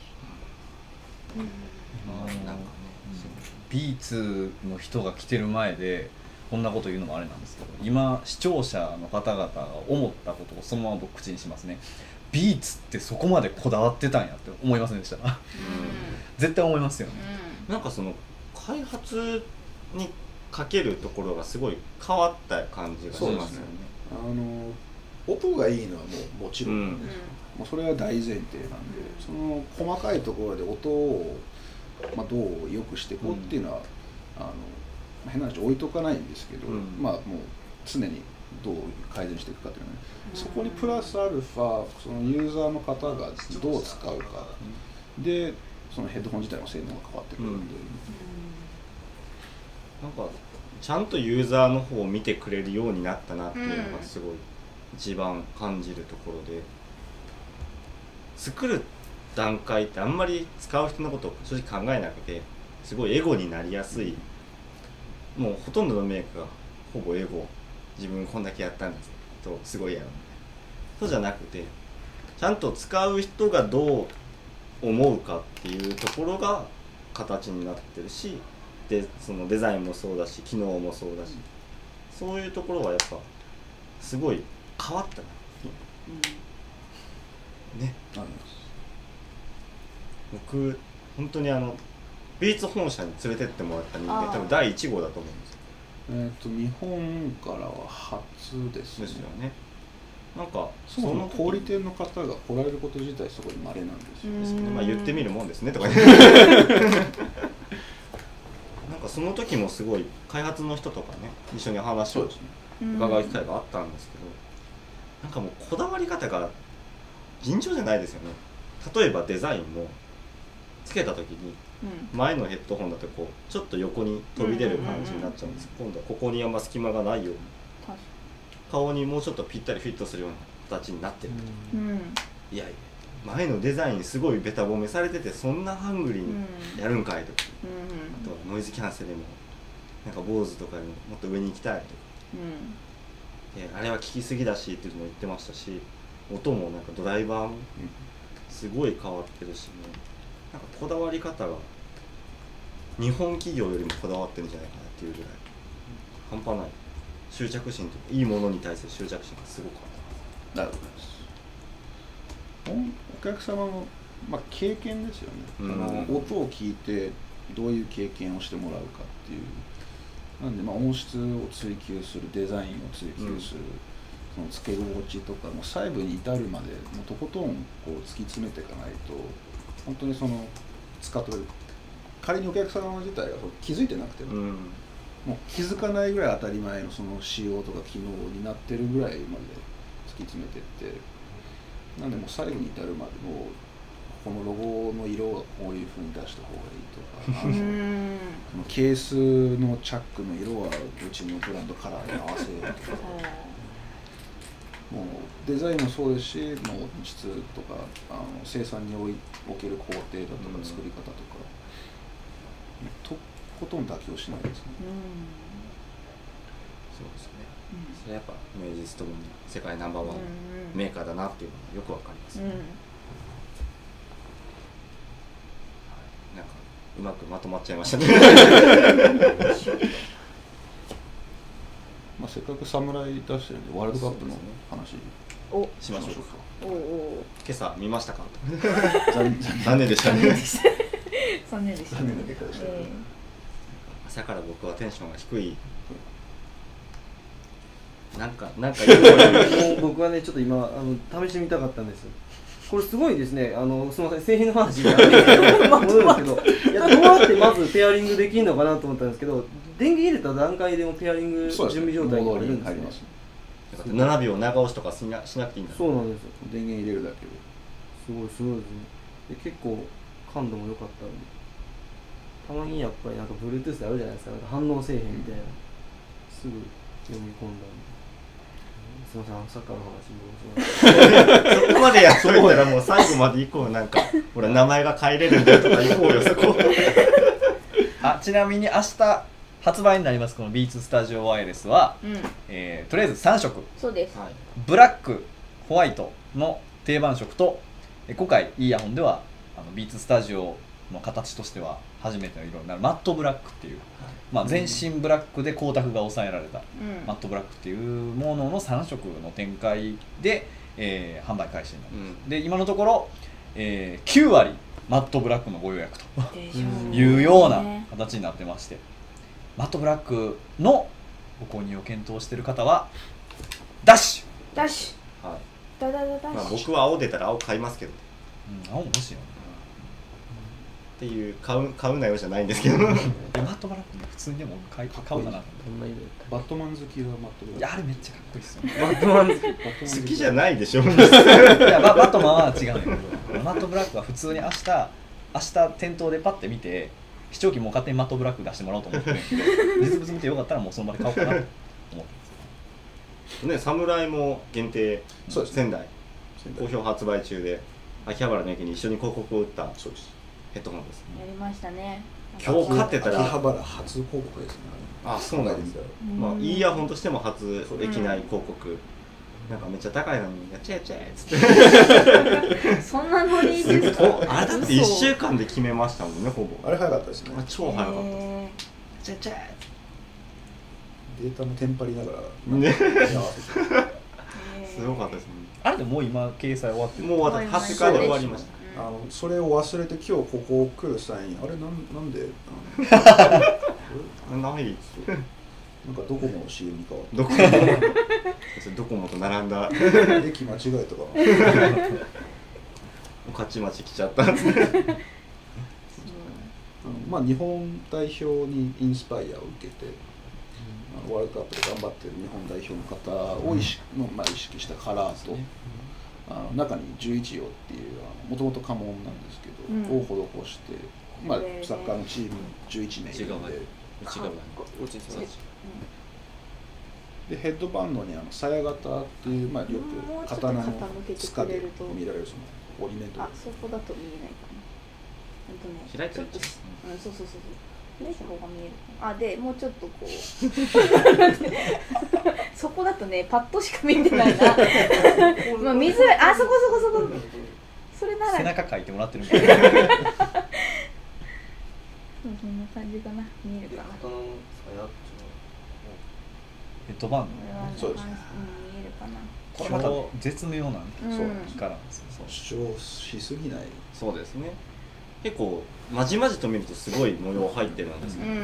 ます。 うん、なんかね、ビーツの人が来てる前でこんなこと言うのもあれなんですけど、今視聴者の方々が思ったことをそのまま僕口にしますね。ビーツってそこまでこだわってたんやって思いませんでした、うん、絶対思いますよね、 うん、なんかその開発にかけるところがすごい変わった感じがしますよね。 そうですね、あの音がいいのはもうもちろんなんですよ、うん、もうそれは大前提なんで、その細かいところで音をまあ、どう良くしていこうっていうのは、あの変な話置いとかないんですけど、 うん、 まあもう常にどう改善していくかっていうのはね、そこにプラスアルファそのユーザーの方がどう使うかでそのヘッドホン自体の性能が変わってくるんで、 うん、なんかちゃんとユーザーの方を見てくれるようになったなっていうのがすごい一番感じるところで、作る段階ってあんまり使う人のことを正直考えなくてすごいエゴになりやすい、もうほとんどのメーカーがほぼエゴ、自分こんだけやったんですとすごいやるみたいなそうじゃなくて、ちゃんと使う人がどう思うかっていうところが形になってるし、でそのデザインもそうだし機能もそうだし、そういうところはやっぱすごい変わったな、うん、ね。あります。僕本当にあのビーツ本社に連れてってもらった人間多分だいいち号だと思うんですよ。 えー、と日本からは初ですね。 ですよね。なんかそもそも小売店の方が来られること自体すごい稀なんですよ。 ですね。まあ言ってみるもんですねとかね。なんかその時もすごい開発の人とかね一緒に話を伺う機会があったんですけど、なんかもうこだわり方が尋常じゃないですよね。例えばデザインもつけた時に前のヘッドホンだとこうちょっと横に飛び出る感じになっちゃうんです。今度はここにあんま隙間がないように顔にもうちょっとぴったりフィットするような形になってる、うん、いやいや前のデザインすごいベタ褒めされててそんなハングリーにやるんかいとか、うん、あとはノイズキャンセルもなんか坊主とかにももっと上に行きたいとか、うん、であれは聞きすぎだしっていうのも言ってましたし、音もなんかドライバーもすごい変わってるしね、なんかこだわり方が日本企業よりもこだわってるんじゃないかなっていうぐらい半端ない執着心というかいいものに対する執着心がすごくある。 なるほど。お客様の、まあ、経験ですよね、うん、その音を聞いてどういう経験をしてもらうかっていう、なんでまあ音質を追求する、デザインを追求する、うん、そのつけ心地とかも細部に至るまでもうとことんこう突き詰めていかないと本当にその使ってる仮にお客様自体が気づいてなくても、うん、もう気づかないぐらい当たり前のその仕様とか機能になってるぐらいまで突き詰めていって、なんでもう最後に至るまでもうこのロゴの色はこういう風に出した方がいいとか、うんそのケースのチャックの色はうちのブランドカラーに合わせるとか、もうデザインもそうですし、もう質とかあの生産においおける工程だとか作り方とか、うん、とことん妥協しないですね。うんそうですね。うん、それはやっぱ明治ともに世界ナンバーワンメーカーだなっていうのがよくわかります、ね。うん、なんかうまくまとまっちゃいましたね。 まあせっかく侍出してるんでワールドカップの話をしましょうか。おお今朝見ましたか？残念でしたね。 残念でした。 残念な結果でしたね。 朝から僕はテンションが低い。なんかなんか僕はねちょっと今あの試してみたかったんです。これすごいですね。あのすみません製品の話になって戻るんですけど、いやどうやってまずペアリングできるのかなと思ったんですけど、電源入れた段階でもペアリング準備状態に入るんですね。 ななびょう長押しとかしな、しなくていいんだ。 そうなんですよ。 電源入れるだけで。 すごいすごいですね。で結構感度も良かったんで。たまにやっぱりなんか Bluetooth であるじゃないですか。なんか反応せえへんみたいな。すぐ読み込んだんで。すみません、サッカーの話もそこまでやっといたらもう最後まで行こう。なんかほら名前が変えれるんだよとか行こうよそこ。 あちなみに明日発売になりますこの ビーツ スタジオワイヤレスは、うんえー、とりあえずさん色。 そうです。 ブラック、ホワイトの定番色と今回イヤホンではあの ビーツ スタジオの形としては初めての色になるマットブラックっていう、まあ、全身ブラックで光沢が抑えられた、うん、マットブラックっていうもののさん色の展開で、えー、販売開始になります、うん、で今のところ、えー、きゅう割マットブラックのご予約というような形になってまして、マットブラックのご購入を検討している方はダッシュダッシュ、はい、ダダダダッシュ、 まあ、僕は青出たら青買いますけど、 うん、青も欲しいよね。 っていう買う買うなよじゃないんですけどマットブラックね普通にでも買い買おうかなとどんな色やっバットマン好きはマットブラックいやあれめっちゃかっこいいっすよねたバットマン好きバットマン好きじゃないでしょいやババットマンは違うんだけどマットブラックは普通に明日明日店頭でパッて見て視聴器もう勝手にマットブラック出してもらおうと思ってるんだけど実物見てよかったらもうその場で買おうかなと思ってますね、侍も限定そうです仙台仙台好評発売中で秋葉原の駅に一緒に広告を打ったそうですヘッドホンですやりましたね。 今日買ってたら秋葉原初広告ですねあそうなんですよ、まあ、イヤホンとしても初駅内広告、なんかめっちゃ高いのにやっちゃえやっちゃえっつってそんなノリですか。 おあれだっていっしゅうかんで決めましたもんねほぼあれ早かったですねあれ超早かったです、 へやっちゃえやっちゃえデータもテンパりながらね合わせてーすごかったですねあれでもう今掲載終わってるもう終わったはつかで終わりましたあのそれを忘れて今日ここ来る際にあれなんなんであのないなんかドコモの シーエム に変わっドコモドコモと並んだて駅間違えたかなお勝ち待ち来ちゃったんですねあのまあ日本代表にインスパイアを受けて、あのワールドカップで頑張ってる日本代表の方を意識,、のまあ、意識したカラーと、あの中にじゅういちよっていうもともと家紋なんですけど、 うんを施して、まあ、サッカーのチームじゅういちめいいるんで、 内側でヘッドバンドにあの鞘型っていう、まあ、よく刀の塚で見られるそのオリメントあ、そこだと見えないかな。ほんとね、 開いてるちょっと、うん、そうそうそうそう。開いた方が見えるかな。あ、でもうちょっとこうそこだとね、パッとしか見てないな。まあ見づらい。あ、そこそこそこ。それなら。 背中書いてもらってるみたいなそうそんな感じかな。見えるかな。こヘッドバンれはね、 そうですねうん、見えるかな。 ドこれまた絶妙なんうんそうからなんですよそう主張しすぎない。 そうですね結構まじまじと見るとすごい模様入ってるんですけど、 うん。はい。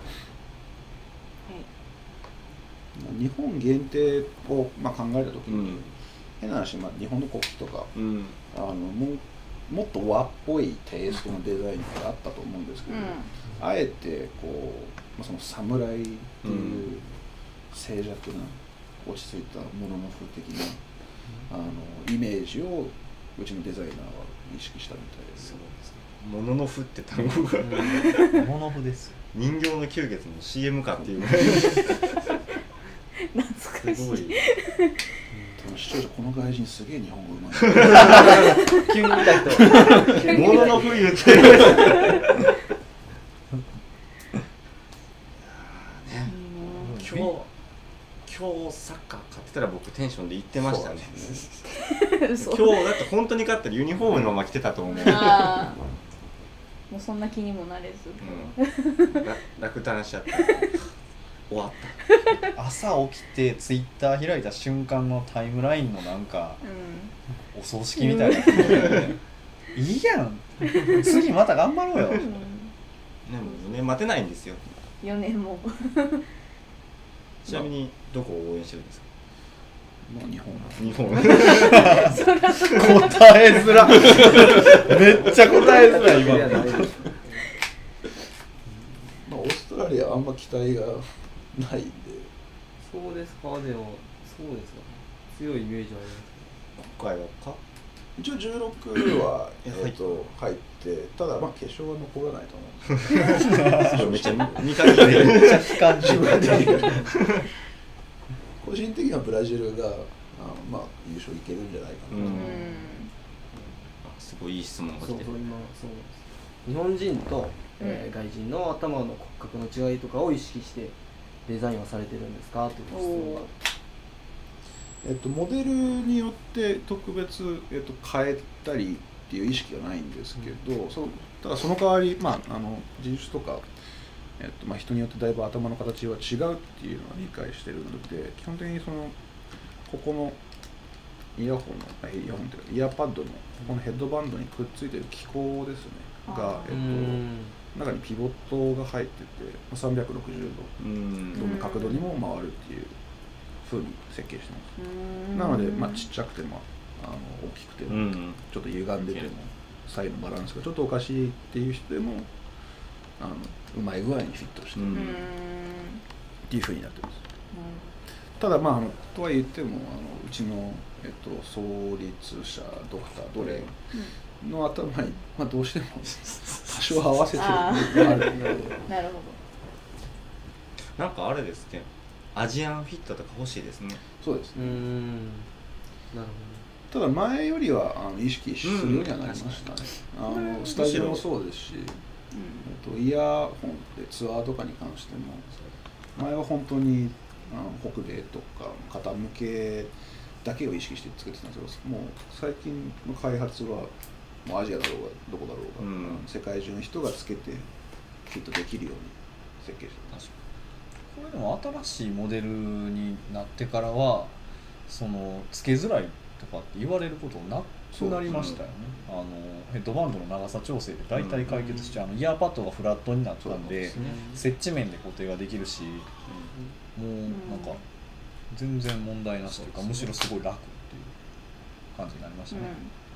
日本限定を、まあ、考えたときに、 うん変な話、まあ、日本の国旗とかうんあのもうもっと和っぽいテイストのデザインがあったと思うんですけど、 うんあえてこう、まあ、その侍っていう静寂な落ち着いたものの風的な、あのイメージをうちのデザイナーは意識したみたいです。 もののふって単語がモノフですよ人形の吸血の シーエム かっていうぐらい懐かしい。 すごい多分視聴者この外人すげえ日本語うまい。 急に見た人もののふ言って今日今日サッカー勝ってたら僕テンションで言ってましたね嘘。 今日だって本当に勝ったらユニフォームのまま着てたと思う、 ああ。もうそんな気にもなれず。 うん、ら落胆しちゃった終わっ朝起きてツイッター開いた瞬間のタイムラインのなんかうお葬式みたいな、いいやん次また頑張ろうよん。 たねもうね待てないんですよよねんも。 ちなみにどこを応援してるんですかまあ日本日本答えづらめっちゃ答えづらい今まあオーストラリアはあんま期待がないんで、 そうですかでもそうですか強いイメージはあります今回はか一応じゅうろくはえっと入ってただまあ決勝は残らないと思うんですめっちゃ見かけてめっちゃ悲観中個人的にはブラジルがあまあ優勝いけるんじゃないかなと、 うんうん。 あすごいいい質問が来てるそうそう今そうなんです日本人と、えー外人の頭の骨格の違いとかを意識してデザインをされてるんですかという質問がえっと、モデルによって特別、えっと、変えたりっていう意識はないんですけど、そうただその代わり、まあ、あの人種とか、えっとまあ、人によってだいぶ頭の形は違うっていうのは理解してるので基本的にそのここのイヤホンのあイヤホンというかイヤーパッドのここのヘッドバンドにくっついてる機構ですねが、えっと、中にピボットが入っててさんびゃくろくじゅううんどどの角度にも回るっていう風に設計してます。なので、まあ、ちっちゃくてもあの大きくても、 うんちょっと歪んでても左右のバランスがちょっとおかしいっていう人でもあのうまい具合にフィットしてる、 うんうーんっていうふうになってます。ただまああのとは言ってもあのうちの、えっと、創立者ドクタードレンの頭に、まあ、どうしても多少合わせてる部分があるのでなるほなんかあれですね、アジアンフィットとか欲しいですね。 そうですね。 うーんなるただ前よりはあの意識するようにはなりましたね。あのスタジオもそうですし、 ど、 えっと、イヤホンでツアーとかに関しても前は本当にあの北米とか傾けだけを意識して作ってたんですけど、もう最近の開発はもうアジアだろうがどこだろうが、 うん世界中の人がつけてフィットできるように設計してます。 これでも新しいモデルになってからはそのつけづらいとかって言われることなくなりましたよね。あのヘッドバンドの長さ調整で大体解決しちゃう、あのイヤーパッドがフラットになったんで、 ほどね接地面で固定ができるし、もうなんか全然問題なしというか、むしろすごい楽っていう感じになりましたね。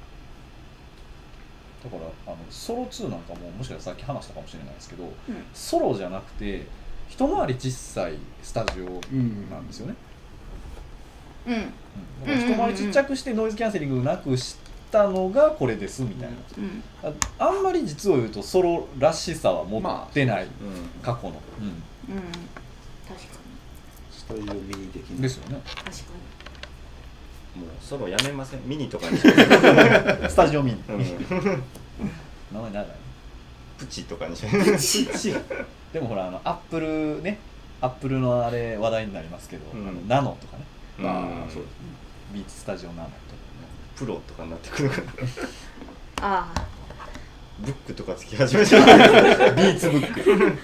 だからあのソロツーなんかももしかしたらさっき話したかもしれないですけど、ソロじゃなくて一回り小さいスタジオなんですよね。 うんうんうんだから一回りちっちゃくしてノイズキャンセリングなくしたのがこれですみたいな、 うんあ, あんまり実を言うとソロらしさは持ってない、 うん過去の、うんうん確かスタジオミニ的なですよね。 に確かもうソロやめません、ミニとかにしますスタジオミニ、 うん名前長い。 プチとかにしますでもほらあのアップルね、アップルのあれ話題になりますけど、 うんあのナノとかね、 うんああそうですね。 ビーツスタジオナノとかプロとかになってくるからにああブックとかつき始めちゃうビーツブックあれもなんか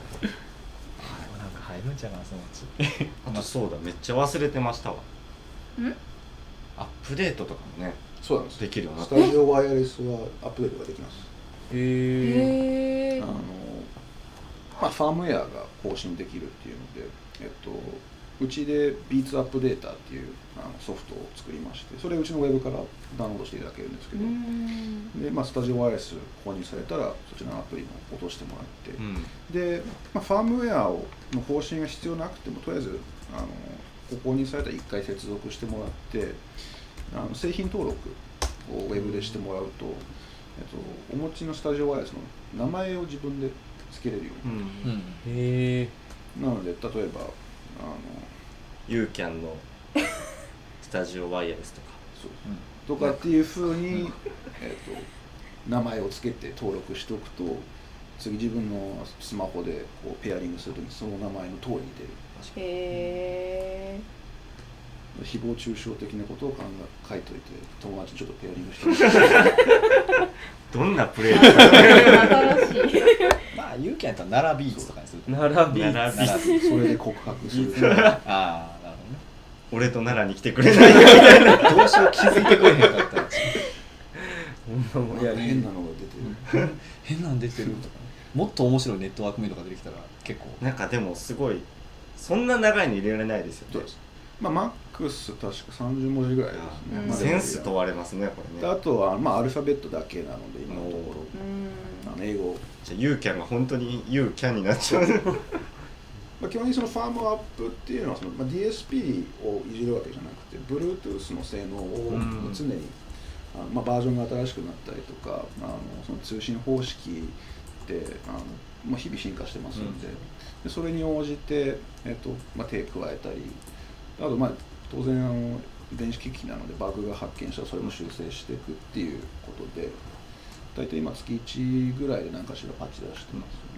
入るんちゃうかなそのうちあとそうだ、めっちゃ忘れてましたわ。 んアップデートとかもねそうなんです。 できるようになっスた。 タジオワイヤレスはアップデートができます。 へへえあのまあ、ファームウェアが更新できるっていうので、えっと、うちで ビーツ アップデータっていうあのソフトを作りまして、それをうちのウェブからダウンロードしていただけるんですけうど、 んでまあ、スタジオワイヤレス購入されたらそちらのアプリも落としてもらって、 うんで、まあ、ファームウェアをの更新が必要なくてもとりあえずあのご購入されたらいっかい接続してもらってあの製品登録をウェブでしてもらうと、えっと、お持ちのスタジオワイヤレスの名前を自分で付けれるようになる、 うんうんへえなので例えばあのユーキャンのスタジオワイヤレスとかそうとかっていうふうに、えっと、名前を付けて登録しておくと次自分のスマホでこうペアリングするときにその名前の通りに出る。 へえ誹謗中傷的なことを考え書いといて友達にちょっとペアリングしてもらってどんなプレイですか新しいまあユーキャンやったらナラビーツとかにすると並び並びナラビーツそれで告白するああなる俺と奈良に来てくれないかみたいなほどねどうしよう気づいてくれへんかったらほんまもいやいい変なのが出てる変なん出てるとかね、もっと面白いネットワークメイトが出てきたら結構なんかでもすごいそんな長いの入れられないですよねそうです。まあマックス確かさんじゅう文字ぐらいですね、 うんまあセンス問われますねこれね。 であとは、まあ、アルファベットだけなので今のとこうんろあの英語、 じゃあユーキャンが本当にユーキャンになっちゃうまあ、基本的にそのファームアップっていうのはその、まあ、ディーエスピー をいじるわけじゃなくて Bluetooth の性能をうん常に、あのまあ、バージョンが新しくなったりとかあのその通信方式であの、まあ、日々進化してますので、でそれに応じて、えっとまあ、手加えたりあと、まあ、当然あの電子機器なのでバグが発見したらそれも修正していくっていうことで大体今月いちぐらいで何かしらパッチ出してますよね。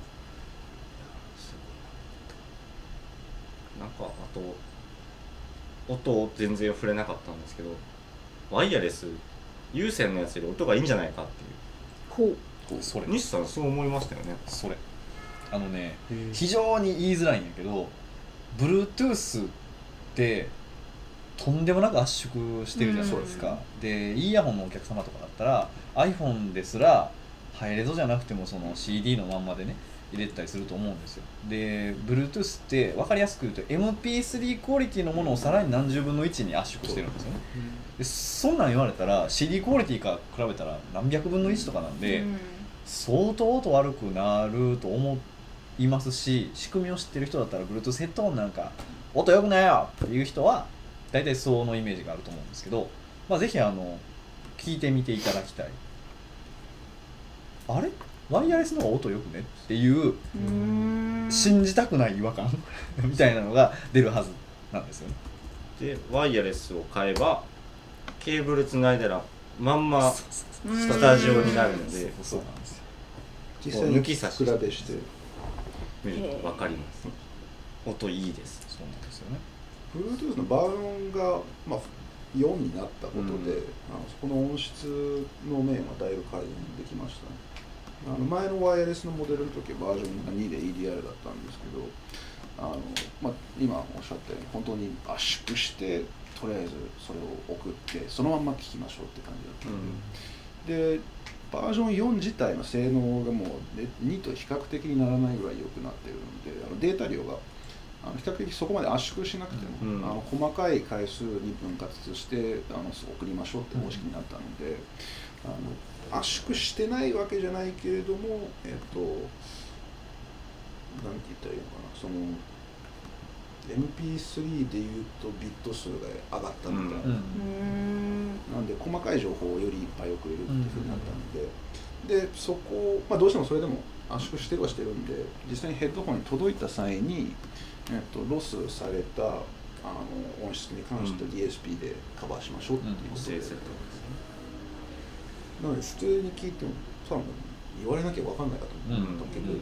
なんかあと音全然触れなかったんですけどワイヤレス有線のやつより音がいいんじゃないかっていうほうそれ西さんそう思いましたよね。 それあのね非常に言いづらいんやけど Bluetooth ってとんでもなく圧縮してるじゃないですか、でイヤホンのお客様とかだったら iPhone ですらハイレゾじゃなくてもその シーディー のまんまでね入れてたりすると思うんですよ。で Bluetooth って分かりやすく言うと エムピースリー クオリティのものをさらに何十分のいちに圧縮してるんですよね。でそんなん言われたら シーディー クオリティから比べたら何百分のいちとかなんで、 うん相当音悪くなると思いますし、仕組みを知ってる人だったら Bluetooth ヘッドホンなんか音良くないよっていう人は大体そのイメージがあると思うんですけど、まあ、ぜひあの聞いてみていただきたい。あれワイヤレスの方が音良くねっていううーん信じたくない違和感みたいなのが出るはずなんですよね。 でワイヤレスを買えばケーブルつないだらまんまスタジオになるので、 そうなんですよ。 実際に比べして見ると分かります。音いいです。 そうなんですよね。 Bluetooth のバージョンが、まあ、よんになったことで、 うん、 あのそこの音質の面はだいぶ改善できましたね。あの前のワイヤレスのモデルの時はバージョンがにで イーディーアール だったんですけど、あの、まあ、今おっしゃったように本当に圧縮してとりあえずそれを送ってそのまんま聞きましょうって感じだったので、うん、でバージョンよん自体の性能がもうにと比較的にならないぐらい良くなっているので、あのデータ量があの比較的そこまで圧縮しなくても、うん、あの細かい回数に分割してあの送りましょうって方式になったので、あの圧縮してないわけじゃないけれども、えっとなんて言ったらいいのかな、その エムピースリー でいうとビット数が上がったみたいな、うん、なんで細かい情報をよりいっぱい送れるっていうふうになったので、でそこを、まあ、どうしてもそれでも圧縮してるはしてるんで、実際にヘッドホンに届いた際に、えっと、ロスされたあの音質に関して ディーエスピー でカバーしましょうっていうことで、うん、なので普通に聞いても多分言われなきゃ分かんないかと思ったけど、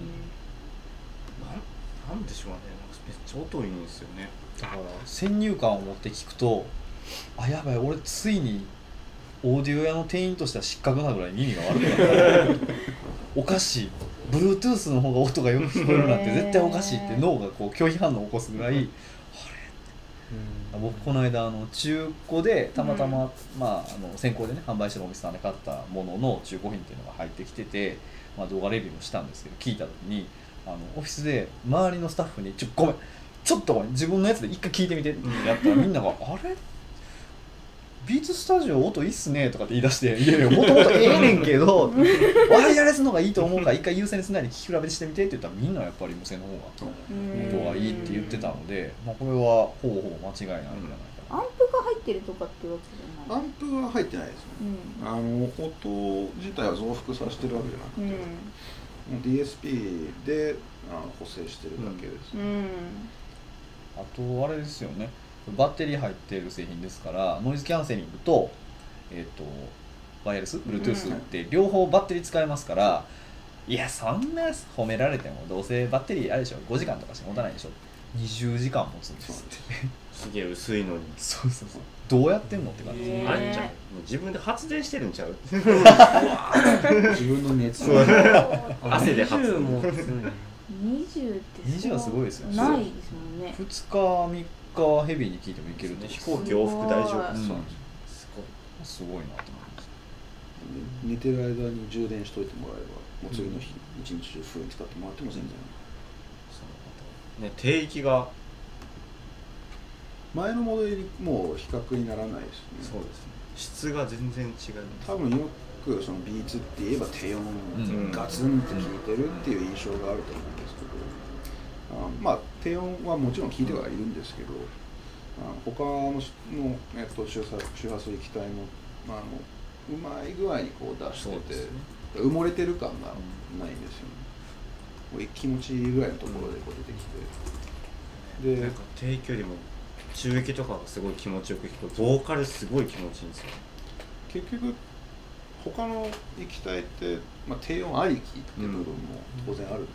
なんでしょうね、めっちゃ音いいんですよね。 だから先入観を持って聞くと、あ、やばい、俺ついにオーディオ屋の店員としては失格なぐらい耳が悪くなったおかしい、 Bluetooth の方が音がよく聞こえるなんて絶対おかしいって脳がこう拒否反応を起こすぐらい、あれって、うん、僕この間あの中古でたまたま、うん、まあ、あの先行でね販売してるお店さんで買ったものの中古品っていうのが入ってきてて、まあ、動画レビューもしたんですけど、聞いた時にあのオフィスで周りのスタッフにちょごめんちょっと自分のやつで一回聞いてみてってやったら、みんながあれビーツスタジオ音いいっすねとかって言い出して、いやいやもともとええねんけどワイヤレスの方がいいと思うから一回有線でつないで聞き比べしてみてって言ったら、みんなやっぱり無線の方が音がいいって言ってたので、まあ、これはほぼほぼ間違いないんじゃないかな。 アンプが入ってるとかってわけじゃない？ アンプは入ってないですね、うん、あの音自体は増幅させてるわけじゃなくて、うん、ディーエスピー であの補正してるだけです、うんうん、 あとあれですよね、バッテリー入っている製品ですから、ノイズキャンセリングと、えーと、ワイヤレス Bluetooth って両方バッテリー使えますから、うん、いやそんな褒められてもどうせバッテリーあれでしょごじかんとかしか持たないでしょ、にじゅうじかん持つんですってすげえ薄いのに、 そうそうそう、どうやってんのって感じです。 あれちゃう、もう自分で発電してるんちゃう自分の熱を汗で発電にじゅうってにじゅうはすごいですよね。 ないですもんね。 ふつかみっかヘビーに聞いてもいけると、 飛行機往復大丈夫です、うん、 すごいすごいなと思いました。 寝てる間に充電しといてもらえば、もう次の日一日中フルに使ってもらっても全然、 うん、ね、低域が前のモデルにもう比較にならないですね。 そうですね、質が全然違います。 多分よくそのビーツって言えば低音、うん、ガツンって効いてるっていう印象があると思うんですけど、あまあ低音はもちろん効いてはいるんですけど、あ他の、えっと、周波周波数域帯も、まあ、あのうまい具合にこう出してて、ね、埋もれてる感がないんですよね。うん、気持ちいいぐらいのところでこう出てきて、 うん、でなんか低距離も中域とかがすごい気持ちよく聞こえて、ボーカルすごい気持ちいいんですよ。 結局他の域帯って、まあ、低音ありきって部分も当然あると思うので、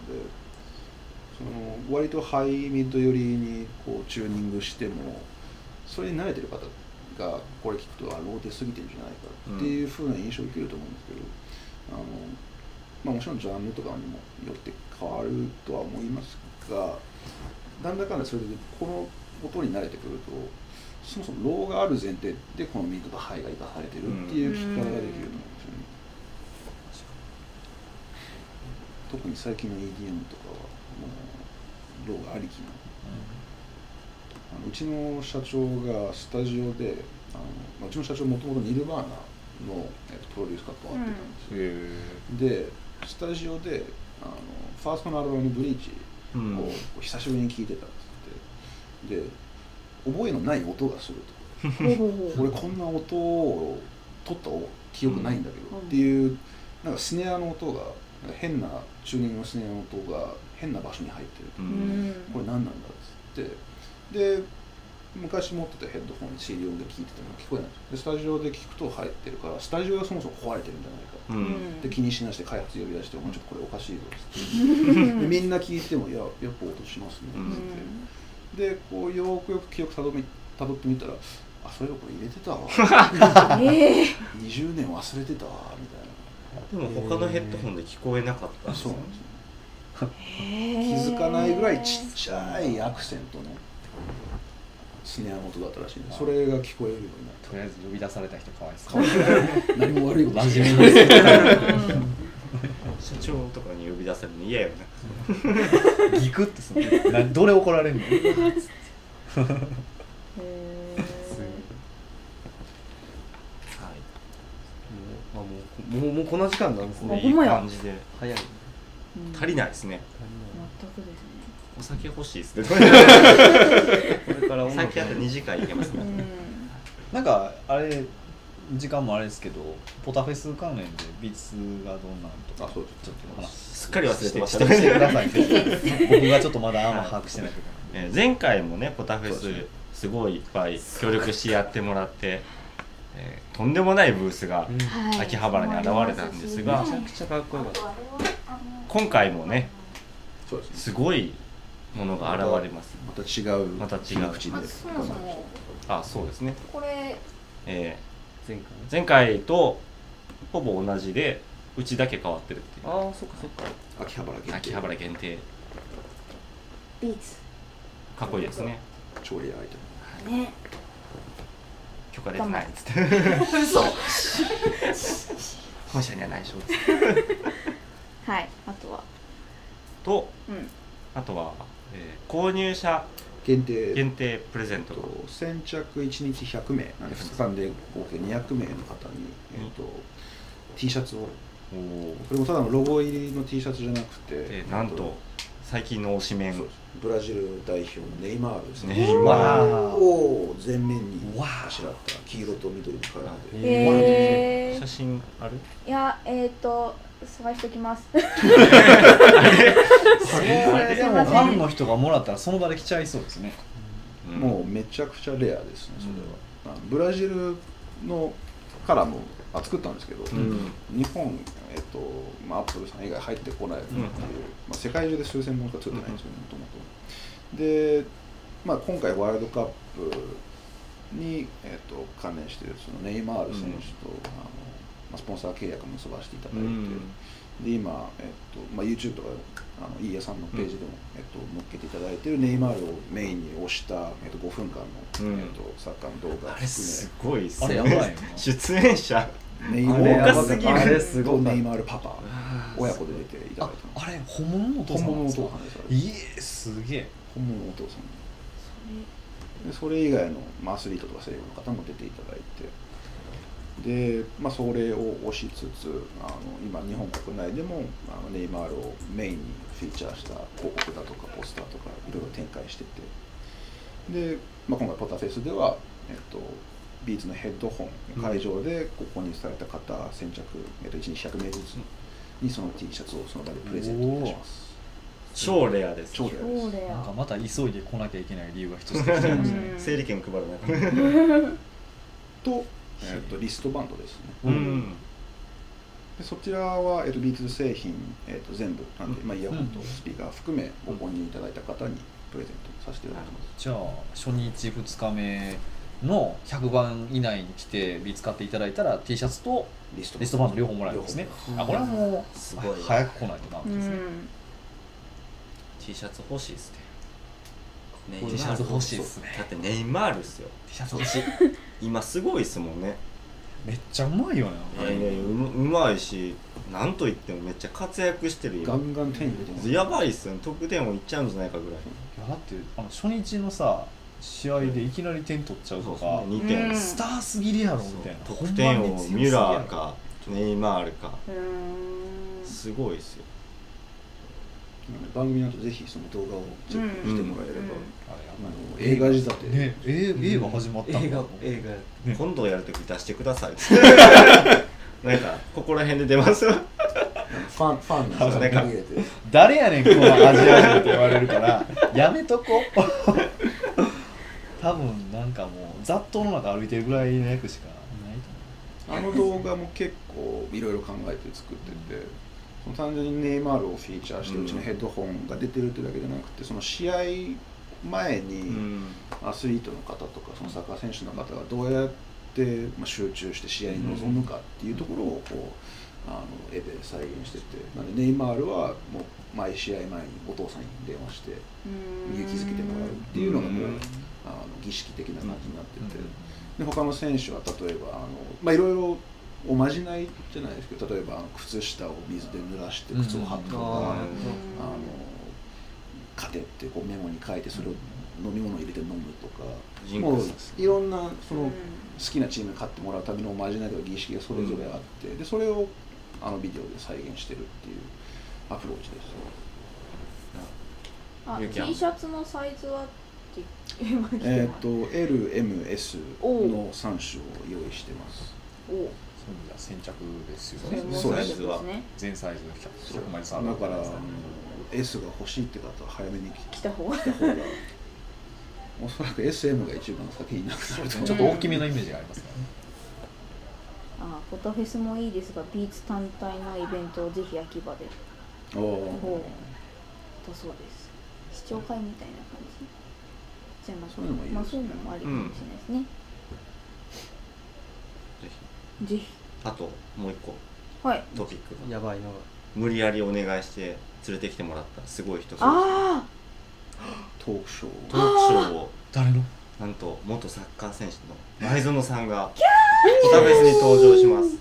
うん、その割とハイミッド寄りにこうチューニングしても、それに慣れてる方がこれ聞くと、あロー出過ぎてるんじゃないかっていう風な印象を受けると思うんですけど、あのまあ、もちろんジャンルとかにもよって変わるとは思いますが、なんだかんだそれでこの音に慣れてくると、そもそもローがある前提でこのミッドとハイが生かされてるっていう聞き方ができると思うんですよね。 特に最近の イーディーエム とかはもうローがありきな、あのうちの社長がスタジオであの、まあ、うちの社長もともとニルバーナの、えっと、プロデュースカットをやってたんですよ、 へでスタジオであのファーストのアルバムのブリーチうんを久しぶりに聴いてたんですってで覚えのない音がするとほうほうほう俺こんな音を取った記憶ないんだけど、 うんっていうなんかスネアの音が変なチューニングのスネアの音が変な場所に入ってると、 ううんんこれ何なんだっつってで昔持ってたヘッドホンで シーディー 音で聴いてても聞こえないんですよでスタジオで聞くと入ってるからスタジオがそもそも壊れてるんじゃないかううんんで気にしなして開発呼び出して「お前ちょっとこれおかしいぞ」っつってでみんな聞いても「いややっぱ音しますね」っうんつってでこうよくよく記憶たどみたどってみたら「あそういえばこれ入れてたわええにじゅうねん忘れてたわ」みたいでも他のヘッドホンで聞こえなかったんなですよそうなんですよ気気づかないぐらいちっちゃいアクセントのスネアの音だったらしいんでそれが聞こえるようになっとりあえず呼び出された人かわいそたう何も悪いこと真面目に社長とかに呼び出されるの嫌よねギクってするなどれ怒られるのへえもうあもうもうもうこんな時間なんですねあほんまやいい感じで早い足りないですね全くですねお酒欲しいですねこれから音最楽近あとにじかんいけますねうなんかあれ時間もあれですけどポタフェス関連でビーツがどんなんとかあそうですちょっと話すっかり忘れてましたしてしてくださいぜひ僕がちょっとまだあんま把握してないけどえー前回もねポタフェスそうですねすごいいっぱい協力してやってもらって、えーとんでもないブースがうんはい秋葉原に現れたんですがめちゃくちゃかっこよかった今回もねそうですねすごいものが現れますまた違うまた違う切り口であそもそもあそうですね、 これえ前回ー前回とほぼ同じでうちだけ変わってるっていうああそっかそっか秋葉原限定秋葉原限定ビーツかっこいいですね超レアアイテムね許可出てないっつって嘘本社には内緒はいあとはとうんあとは、えー購入者限定限定プレゼントと先着いちにちひゃくめいなんでふつかかんで合計にひゃくめいの方に、えっと T シャツをおーこれもただのロゴ入りの T シャツじゃなくて、 でなんと最近の推しメンそうですブラジル代表のネイマール選ネイマールを前面にわあしらった黄色と緑のカラーで、 へえ写真あるいやえっと探しておきますそれでもファンの人がもらったらその場で来ちゃいそうですねもうめちゃくちゃレアですねそれは、あのブラジルのカラーもあ作ったんですけど、 うん日本、えっとまあ、アップルさん以外入ってこないっていう、 うんまあ、世界中で数千本しか作ってないんですよねもともとで、まあ、今回ワールドカップに、えっと関連しているそのネイマール選手と、うん、あのまあ、スポンサー契約を結ばせていただいて、 うんで今、えっとまあ、YouTube とかあの飯谷さんのページでも、えっと、載っけていただいているネイマールをメインに推した、えっと、ごふんかんの、 うんえっと、サッカーの動画をあれ含すごいっすあれねやばいよな出演者めネイマあれやばかったーあれすごいとネイマールパパ親子で出ていただあいたあれ本物のお父さん本物のお父なんですかさんですあれいえすげえ本物のお父さんでそれ以外の、まあ、アスリートとか声優の方も出ていただいてで、まあ、それを推しつつあの今日本国内でもあのネイマールをメインにフィーチャーした広告だとかポスターとかいろいろ展開しててで、まあ、今回ポタフェスでは、えっと、ビーツのヘッドホン会場でご購入された方先着、えっと、いちにちひゃくめいずつにその T シャツをその場でプレゼントいたします超レアです超レアですそうだよなんかまた急いで来なきゃいけない理由が一つ出てきましたねうん整理券配るなと、えっと、リストバンドですねうんでそちらは、えっと、ビーツ製品、えっと、全部なんで、まあ、イヤホンとうんスピーカー含めご購入いただいた方にプレゼントさせていただきます。 じゃあ初日ふつかめのひゃくばん以内に来てビーツ買っていただいたら T シャツとリストリストバンド両方もらえるんですね両あこれはもうすごい早く来ないとダうメですねん T シャツ欲しいっすね T シャツ欲しいですねだってネイマールっすよ T シャツ欲しい今すごいっすもんねめっちゃうまいよねいやいやいやうまうまいしなんといってもめっちゃ活躍してるガンガン点入れてます。 やばいっすよね。得点もいっちゃうんじゃないかぐらい。 いやだってあの初日のさ試合でいきなり点取っちゃうとか、 そうにてん、 うんスターすぎるやろみたいな。 得点王ほんまに強すぎミュるやろラーかネイマールかうーんすごいっすよ。 番組の後ぜひその動画をチェックしてもらえれば、 うんあれあの映画仕立て、 ねえ映画始まったんだ映画映画やね今度やるとき出してくださいなんかここら辺で出ますファンファンのさなんか入れて誰やねんこのアジア人って言われるからやめとこ多分なんかもう雑踏の中歩いてるぐらいの役しかないと思う。 あの動画も結構いろいろ考えて作ってて、その単純にネイマールをフィーチャーしてうちのヘッドホンが出てるってだけじゃなくて、その試合前うにんアスリートの方とかそのサッカー選手の方がどうやってまあ集中して試合に臨むかっていうところをこうあの絵で再現してて、なんでネイマールはもう毎試合前にお父さんに電話して勇気づけてもらうっていうのがもううんあの儀式的な感じになってて、で他の選手は例えばあのまあいろいろおまじないじゃないですけど、例えばあの靴下を水で濡らして靴を履くとか、 うんあの勝てってこうメモに書いてそれを飲み物を入れて飲むとか、 ジンもうクスですねいろんなそのうん好きなチームに勝ってもらうためのおまじないとか儀式がそれぞれあって、でそれをあのビデオで再現してるっていうアプローチです。 あ、 ゆうきゃん T シャツのサイズはって今来てますえっ、と エル、エム、エス のさん種を用意してます。 おそういう意味では先着ですよね。 そうでサイズはね全サイズひゃく、ひゃくまいさんだからあの S が欲しいって方は早めに来来た方がた方がおそらく エスエム が一番先になくなると思う。 ちょっと大きめのイメージがありますからね。 あ、フォトフェスもいいですがビーツ単体のイベントをぜひ秋葉でおほーだそうです。視聴会みたいな感じじゃなくて、 そういうのもいいですねまあそういうのもありかもしれないですね、 ぜひぜひあともう一個はい。 トピックがやばいのが無理やりお願いして連れてきてもらったすごい人そうですあトークショトー。 ークショーを誰の？ なんと元サッカー選手の前園さんがポタフェスに登場します。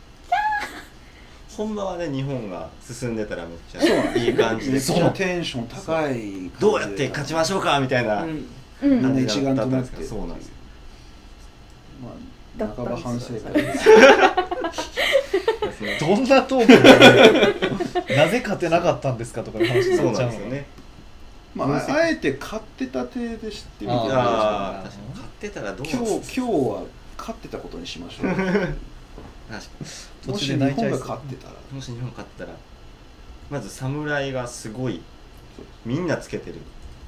本場はね日本が進んでたらめっちゃいい感じでそのテンション高い感じでどうやって勝ちましょうかみたいなあ、うん。 みんな感じ一だったん丸となってですけどそうなんですよ。 まあ半ば反省会です。 ですねどんなトークでなぜ勝てなかったんですかとかいう話にそうなっちゃうんのなですよね。 まああえて勝ってた体で知ってみてもいいですか。 ああ確かに勝ってたらどう今日今日は勝ってたことにしましょう。 確か途もし日中で泣いちゃいそう本が勝ってたら、 にもし日本勝ったらまず侍がすごいみんなつけてる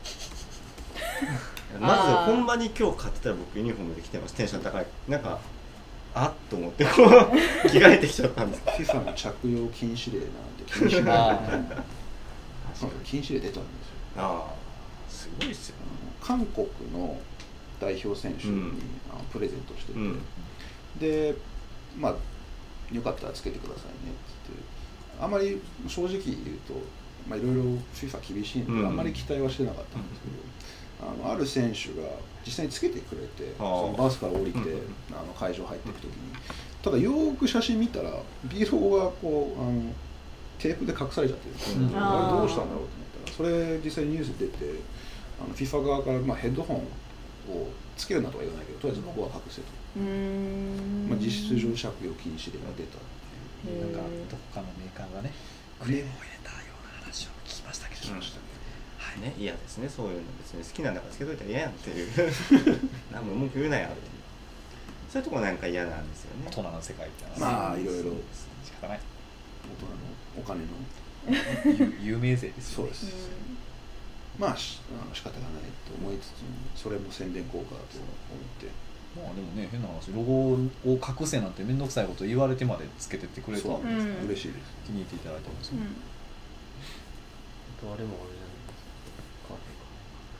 まずあー本場に今日勝ってたら僕ユニフォームで来てます。テンション高いなんかあっと思ってこう着替えてきちゃったんです FIFA の着用禁止令なんて禁止令あそう禁止令出たんですよ。 ああすごいっすよあの韓国の代表選手に、 うんあのプレゼントしてて、 うんでまあよかったらつけてくださいねってってあまり正直言うとまあいろいろ FIFA 厳しいんで、 うんあんまり期待はしてなかったんですけど、あのある選手が実際につけてくれて、 あーそのバスから降りて、 うんあの会場入っていく時に、ただよーく写真見たらビーロがこうあのテープで隠されちゃってるんですよ、 うんあれどうしたんだろうと思ったら、それ実際にニュースで出て、あの FIFA 側から、まあ、ヘッドホンをつけるなとは言わないけど、とりあえずここは隠せと、 うーん。 まあ、実質上着用禁止令が出たっていうへーなんかどこかのメーカーがねクレームを入れたような話を聞きましたけど、 うんましたね。 はいね嫌ですねそういうの別に好きなんだからつけといたら嫌やんっていう何も文句言うなよっていうそういうとこなんか嫌なんですよね。 大人の世界ってのはまあいろいろ仕方ない大人のお金の有有名税ですよね。 そうです、まあしあの仕方がないと思いつつもそれも宣伝効果だと思ってまあでもね変な話ロゴを隠せなんて面倒くさいこと言われてまでつけてってくれたそうんですうん嬉しいです。 気に入っていただいてますよ、 うん。 あとあれもあれじゃないですかカーテンか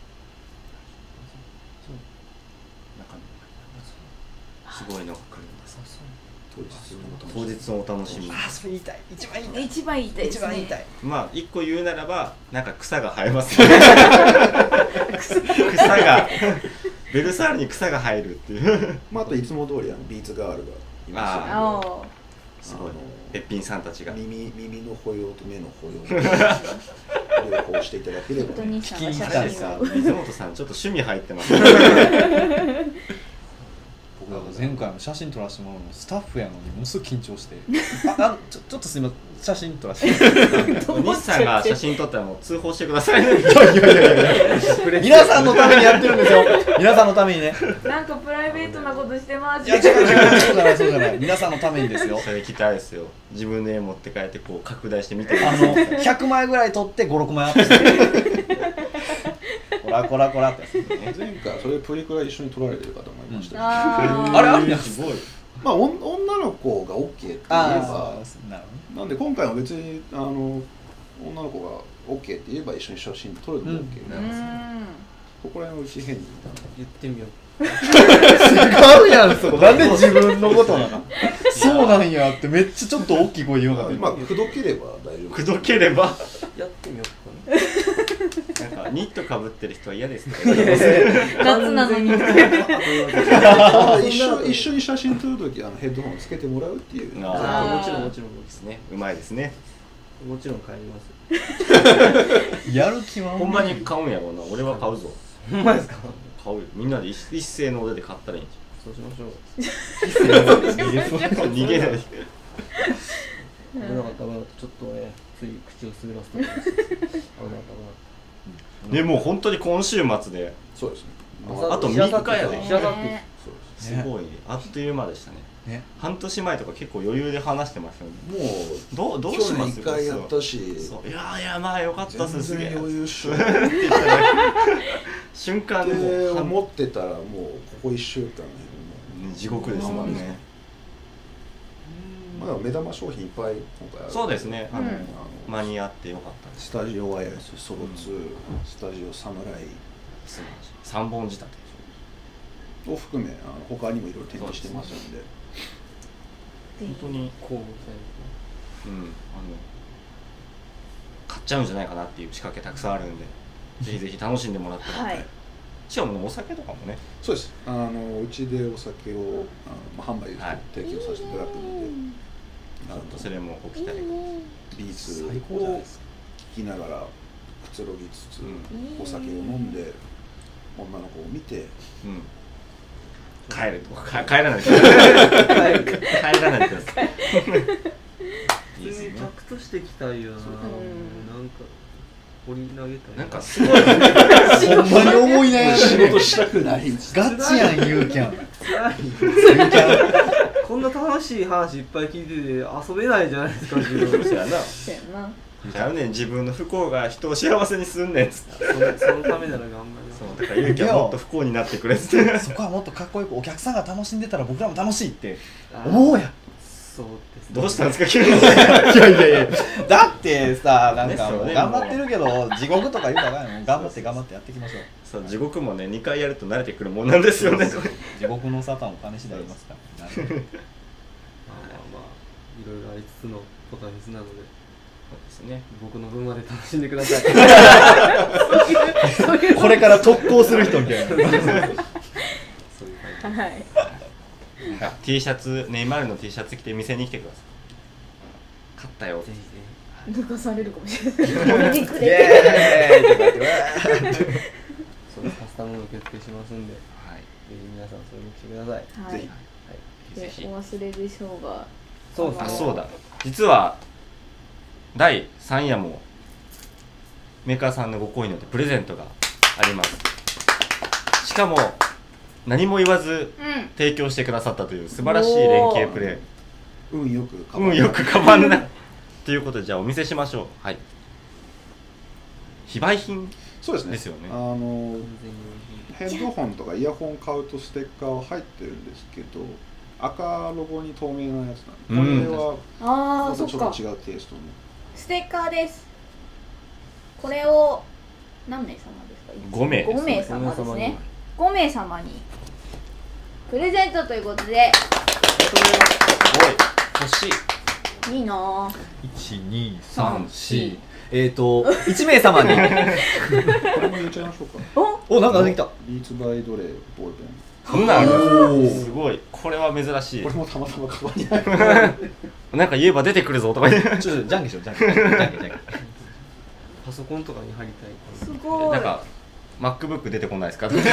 中身すごいのが来るんです当日当日のお楽しみ。 あそれ言いたい一番言いたい一番言いたいですね。 一番言いたいまあ一個言うならばなんか草が生えますよね草がベルサールに草が生えるっていうまああといつも通りあのビーツガールがいますよね。 ああ。 すごいあのべっぴんさんたちが耳耳の保養と目の保養両方していただければ、 きっと日産が聞き写あれ真をさ水本さんちょっと趣味入ってますね僕なんか前回も写真撮らせてもらうのスタッフやのにものすごい緊張してああちょちょっとすみません写真撮らせて日産が写真撮ったらもう通報してくださいね皆さんのためにやってるんですよ皆さんのためにねなんかプライベートなことしてますいや違う違う違うそうじゃないそうじゃない皆さんのためにですよそれきっとあれですよ自分で絵持って帰ってこう拡大して見てるあのひゃくまいぐらい撮ってご、ろくまいアップしてこらこらこらってやつね前回それプリクラ一緒に撮られてる方もいましたし、 あーあれあるんやすごいまあおん女の子が OK って言えばああなるなんで今回は別にあの女の子が OK って言えば一緒に写真撮るのも OK うなんです、 んここら辺のうち変に言ってみようほど違うやんそこなんで自分のことなのそうなんやってめっちゃちょっと大きい声言うかったまあくどければ大丈夫くどければやってみようかななんかニットかぶってる人は嫌ですね夏なのに一緒一緒に写真撮るときあのヘッドホンつけてもらうっていうあーもちろんもちろんですねうまいですねもちろん帰りますやる気はほんまに買うんやろうな俺は買うぞほんまですか買うよみんなで一一斉の腕で買ったらいいんじそうしましょうゃん逃げない危なかった危なかったちょっとねつい口を滑らせた危なかった危なかったでもう本当に今週末でそうですねあとみっかやで日当たってねそうですすごいあっという間でしたねね半年前とか結構余裕で話してましたよねもうどうどう去します年一回やったしそういやーいやまあよかったっす全すげえ然余裕っしょっ瞬間てでもう思ってたらもうここいっしゅうかんね地獄ですもんねまあ目玉商品いっぱい今回あるそうですねあの、 うんあの間に合ってよかったですスタジオワイヤレスソロツー、スタジオサムライ素晴らしい三本仕立てを含めあの他にもいろいろ展示してますんで本当にこうございうんあの買っちゃうんじゃないかなっていう仕掛けたくさんあるんでぜひぜひ楽しんでもらってはいしかもお酒とかもねそうですあのうちでお酒をあの、まあ、販売はい提供させていただくので、 ちょあのっとそれもご期待ビーツ最高じゃないをですか聞きながらくつろぎつつ、 うんお酒を飲んで女の子を見てうん帰るとか帰らないでください帰らないでくださいいいですね普通にタクとしてきたいよな、なんか掘り投げたいなんかすごいほんまに重いね仕事したくないんですガチやんユーキャン辛いユーキャンこんな楽しい話いっぱい聞いてて遊べないじゃないですか自分そうやなそうやなちゃうねん自分の不幸が人を幸せにすんねんっつってそのそのためなら頑張りますそうだからゆうきはもっと不幸になってくれっつってそこはもっとかっこよくお客さんが楽しんでたら僕らも楽しいってあー思うやんそうですねどうしたんですか急にいやいやいやだってさなんかもうねそうね頑張ってるけど地獄とか言うたらあかんよ頑張って頑張ってやっていきましょうそう地獄もねにかいやると慣れてくるもんなんですよね地獄の沙汰もお金次第いますからなるほどまあまあまあいろいろありつつのポタフェスなのでそうですね僕の分まで楽しんでくださいそういうこれから特攻する人みたいなそういう感じはいあ T シャツネイマールの T シャツ着て店に来てください買ったよぜひぜ抜かされるかもしれない見にくイれエーイとか言ってわーってひそのカスタムの受付しますんでぜはいひ皆さんそれに来てくださいはいぜひでぜひお忘れでしょうがそうですねあそうだ実はだいさん夜もメーカーさんのご好意によってプレゼントがありますしかも何も言わずうん提供してくださったという素晴らしい連携プレー運よくかうんよくかばんないということでじゃあお見せしましょうはい非売品そうですねですよねあの完全にヘッドホンとかイヤホン買うとステッカーは入ってるんですけど赤ロゴに透明なやつなんでこれはああまそっかたちょっと違うテイストのステッカーですこれを何名様ですかご名ですご名様ですねご名様にプレゼントということで欲しいいいなぁいちにさんしえっといち名様にこれも言っちゃいましょうかおおなんかできたビーツバイドレーボールペンこんなんあるおーすごいこれは珍しいこれもたまたまカバンに入るなんか言えば出てくるぞとか言ってちょっとじゃんけんしようじゃんけんじゃんけんじゃんけんじゃんけんパソコンとかに貼りたいすごいなんか MacBook 出てこないですかって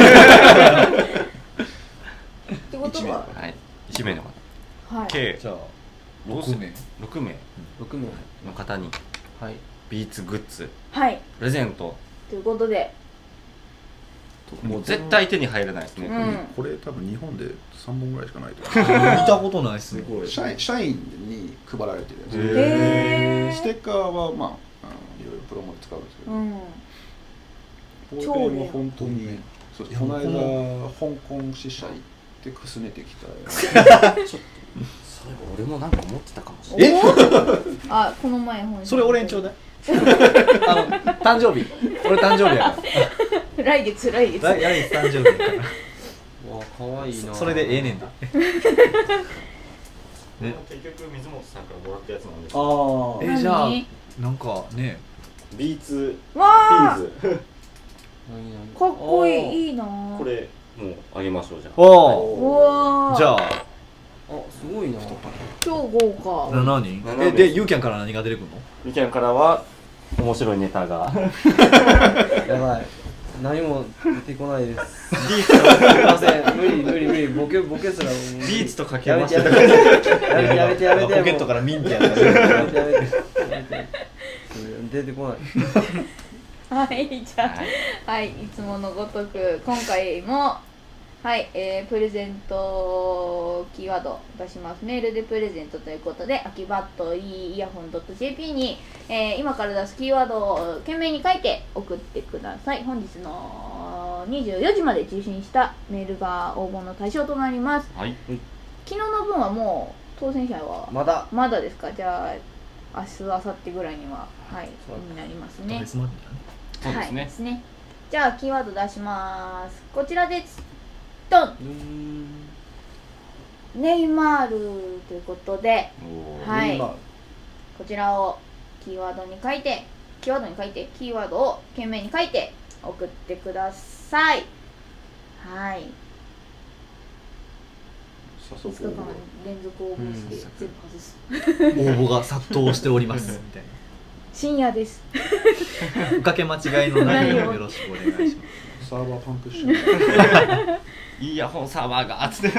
ことははいいち名の方はい計じゃあろくめいろくめいろくめいの方にはいビーツグッズはいプレゼントということでもう絶対手に入らないですね、 うんこれ多分日本でさんぼんぐらいしかないと思見たことないっすねごい社員社員に配られてるやつへへーステッカーはまあ、あのいろいろプロモで使うんですけど、 うんボールペンは本当にそういやこの間も香港支社行ってくすねてきたやつそういえば俺もなんか持ってたかもしれないおーあこの前本それ俺にちょうだいあの誕生日俺誕生日やか来月来月ら来来月誕生日やからわかわいいなそれでええねんでね結局水本さんからもらったやつなんですあ何えじゃあなんかねビーツわあズ何々 かっこいあーいいいなこれもうあげましょうじゃあおうわーじゃああすごいな超豪華な何斜めえでユーキャンから何が出てくるのみきゃんからは面白いネタがやばい何も出てこないですすいません無理無理無理ボケボケすらもうビーツとかけやめましたてやめてやめてやめてやめてポケットからミンティアとかやめてやめてやめて出てこないはいじゃあはいいつものごとく今回もはい、えー、プレゼントキーワード出します。メールでプレゼントということで、秋バット イーイヤホン .jp に、えー、今から出すキーワードを懸命に書いて送ってください。本日のにじゅうよじまで受信したメールが応募の対象となります。 はい昨日の分はもう当選者はまだまだですか？じゃあ明日明後日ぐらいにははいになりますね。 スマートそうですねはい、ですね。じゃあキーワード出します。こちらです。ドン。 うーんネイマールということで、 おーはい今こちらをキーワードに書いて、キーワードに書いて、キーワードを懸命に書いて送ってください。はい。 早いつか間連続応募してうん全部外す。 応募が殺到しておりますみたいな深夜です。 おかけ間違いのないようよろしくお願いしますサーバーパンクしちゃうイヤホンサーバーがつってさ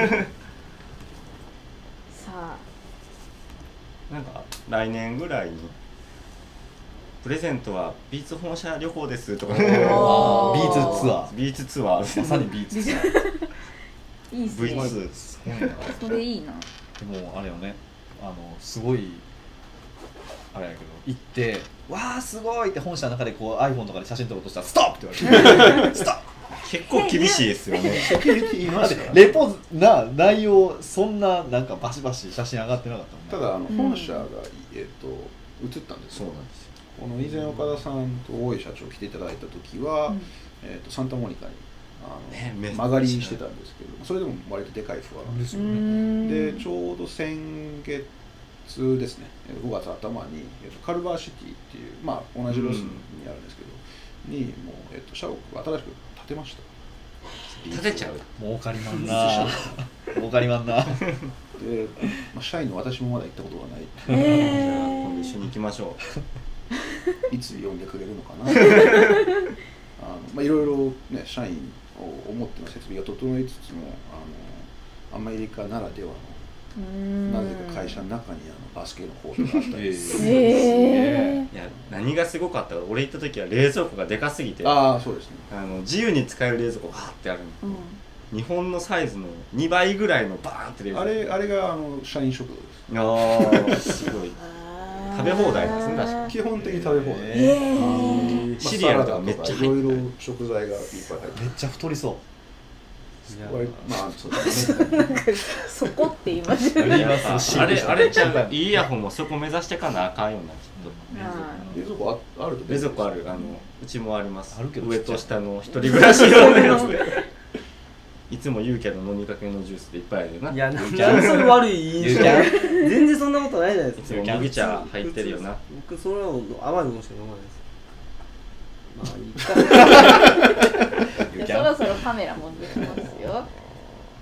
あ、 なんか来年ぐらいにプレゼントはビーツ本社旅行ですとかおビーツツアービーツツアーまさにビーツツアーいいっすね。 ブイツーすごいなそれいいな。 でもあれよねあのすごいあれやけど行ってわあすごいって本社の中でこう iPhone とかで写真撮ろうとしたらストップって言われてストップ結構厳しいですよねセキュリティいましたからレポな内容そんななんかバシバシ写真上がってなかったもんただあのうん本社が、えっと映ったんですよそうなんですよこの以前岡田さんと大井社長来ていただいた時は、 うんえっとサンタモニカにあの、 ねめっちゃ曲がりしてたんですけどそれでも割とでかいフロアなんですうーよねん。 でちょうど先月ですねごがつ頭に、えっとカルバーシティっていう、まあ、同じロスにあるんですけど、にもう、えっと社屋を新しく建てました立てちゃう儲かりまんな儲かりまんなで、まあ、社員の私もまだ行ったことがないってえいうじゃあー今度一緒に行きましょういつ呼んでくれるのかなあの、まあ、いろいろ、ね、社員を思っての設備が整いつつもあのアメリカならではうーのんなぜか会社の中にあのバスケのコートがあったり、 えいや何がすごかったか俺行った時は冷蔵庫がでかすぎてあああそうですねの自由に使える冷蔵庫がーってあるーうん日本のサイズのにばいぐらいのバーンって冷蔵庫あれあれがあの社員食堂ですああすごい食べ放題なんですね確かに基本的に食べ放題、 えあのーまあシリアルとかめっちゃ入ってるいろいろ食材がいっぱい入ってめっちゃ太りそういや割まあそうですねそこって言いましたね。 やりますあれあれちゃういいイヤホンもそこ目指してかなあかんようなきっと冷蔵庫ああると冷蔵庫あるあのうちもありますあるけど上と下の一人暮らし用のやつでいつも言うけど飲みかけのジュースでいっぱいあるよないやなんでそれ悪い印象ゆうちゃん全然そんなことないじゃないですかいつも麦茶入ってるよな僕それを甘いものしか飲まないですまあいいかいやそろそろカメラ持ってきますよ。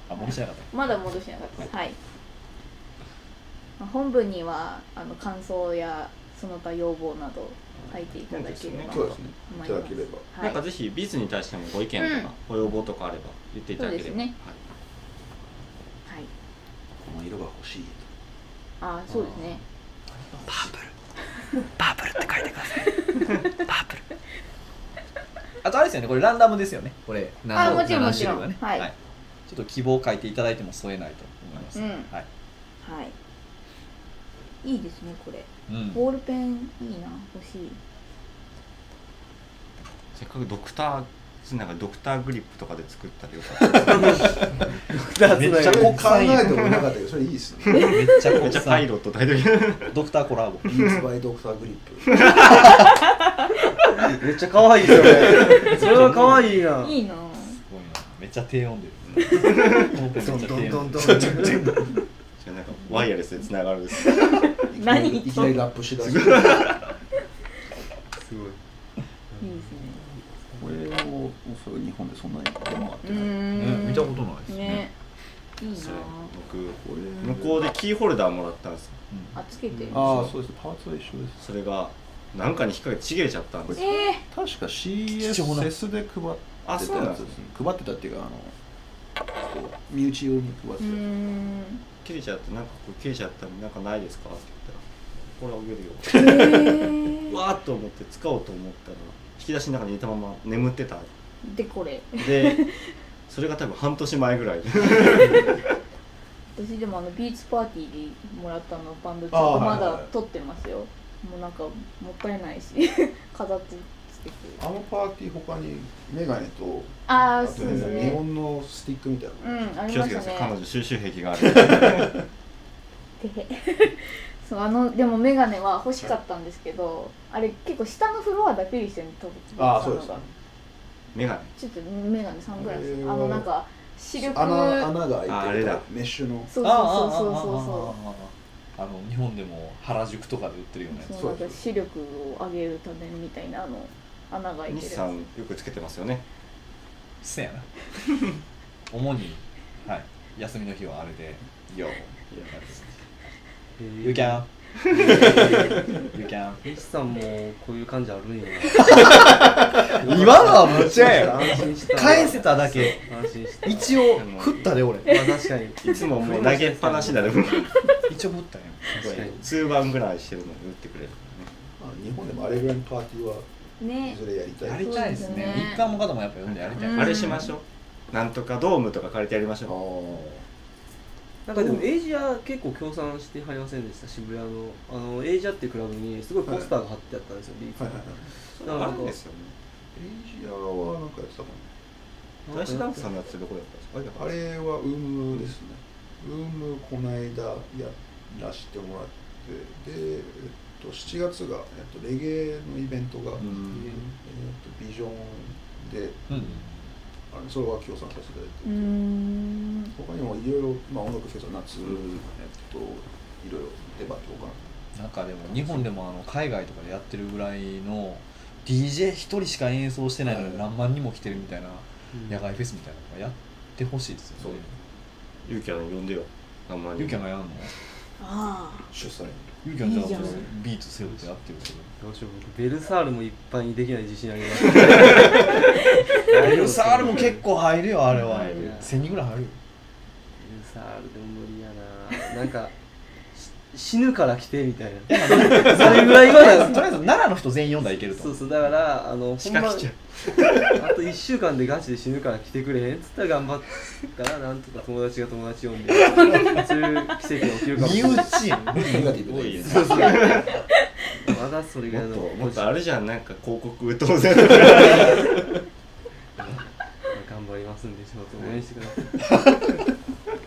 あ戻してなかったまだ戻してなかったです。はい。まあ本文にはあの感想やその他要望など書いていただければと思います。 そうですね。いただければ。 はい。 なんかぜひビーツに対してもご意見とかご要望とかあれば言っていただければ。 そうですねはいはい。 この色が欲しいあー、そうですね。 パープルパープルって書いてくださいパープルあとあれですよね、これランダムですよね、これあもちろんなな種類はねもちろんはいちょっと希望を書いていただいても添えないと思います、 うんはいはい。いいですね、これ。 うんボールペンいいな、欲しい。 せっかくドクターなんかドクターグリップとかで作ったらよかった。 めっちゃ考国産えてもなかったけど、それいいですね。 めっちゃめっ国ちゃパイ産ロット大統領。 ドクターコラボビーツバイドクターグリップ。 めっちゃ可愛いですよね。それは可愛いな。 いいな。 すごいな、めっちゃ低音でるこのペンめっちゃ低音どんどんどんしかもなんかワイヤレスでつながるです。す何いきなりラップしだす。 すごい。 いいですね。 これをおそらく日本でそんなに出回ってうーない。 ん。 見たことないですねね。いいなそれ。僕これ向こうでキーホルダーもらったんですよ。 あ、つけてる。 ああ、そうです。パーツは一緒です。 それがなんかに引っ掛けてちぎれちゃったんですよ。 え確か シーエ貴重なス で配ってたあ、 やつそうなんですねですね。配ってたっていうか、あの、こう身内用に配っー。うーてた。 ん。 切れちゃってなんかこれ切れちゃったんでなんかないですかって言ったらこれあげるよ。 えわーっと思って使おうと思ったら引き出しの中に入れたまま眠ってた。 で、これ。 でそれが多分半年前ぐらいで私でもあのビーツパーティーでもらったのバンドちあーょっとまだはいはいはい撮ってますよ。もうなんかもったいないし飾ってつけて。 あのパーティー他にメガネと、 ああ、 あとそうです日ね。 本のスティックみたいなの。 うん、あり気をましたつけてください。彼ね。 女収集癖がある。 てへそうあのでもメガネは欲しかったんですけど、あれ結構下のフロアだけでしたよね、多分。 あーそうですメガネ。 ちょっとメガネサングラス。 あれはあのなんか視力。 穴穴がああ開いてるれだメッシュの。 そうそうそうそうそうそあの日本でも原宿とかで売ってるようなやう。 つそうなんか視力を上げるためみたいなあの穴が開いてるや西さんよくつけてますよね。 せやな主に、はい、休みの日はあれで「YO」You can You can 西さんもこういう感じあるんや。 今のはむっちゃや安心した。 返せただけ安心した。 一応振ったで俺まあ確かに。 いつももう投げっぱなしだね。 一応振ったよすごい確かに通番ぐらいしてるのに打ってくれるまあ日本でもあれぐらいのパーティーはつねいずれやりたい。 やりたいですねそうですね一般の方もやっぱ読んでやりたい、 うんあれしましょう。なんとかドームとか借りてやりましあょなんかでもエイジア結構協賛してはりませんでした。渋谷のあのエイジアっていうクラブにすごいポスターが貼ってあったんですよ。ビーツはいはいはい。 う。それあるんですよね。 エイジアはなんかやってたかダイシダンスさんのやつってどこだったんですか。 な。あれはウームですね。ウームこの間やらしてもらってで、えっとしちがつがえっとレゲエのイベントが、 んえっとビジョンで、 うんあれそれは協賛させていただいて。 うーん他にもいろいろ、まあ、音楽フェスは夏、 うんえっと、いろいろ出張っておかななんかでも日本でもあの海外とかでやってるぐらいの ディージェーひとりしか演奏してないのに何万人も来てるみたいな野外フェスみたいなのがやってほしいですよね。 ユーキャン呼んでよ。名前に。 ユーキャンがやんの？ あ出産に。 ユーキャンじゃあいいじゃんビート背負ってやってるけど。 どうしよう僕ベルサールもいっぱいにできない自信あります。 ベルサールも結構入るよあれは入る。 せんにんぐらい入るよ。 ベルサールでも無理やな。なんかし死ぬから来てみたいな。 それぐらいはとりあえず奈良の人全員読んだらいけると思う。 そうそうだからあのほんま鹿来ちゃう。 あといっしゅうかんでガチで死ぬから来てくれへんっつったら頑張ったらなんとか友達が友達呼んでそういう奇跡が起きるかもし身れない。 内やん。 ネガティブでいいね。 そうそうまだそれぐらいのもっともっとあるじゃん、なんか広告打とうぜとか。 頑張りますんで仕事応援してください。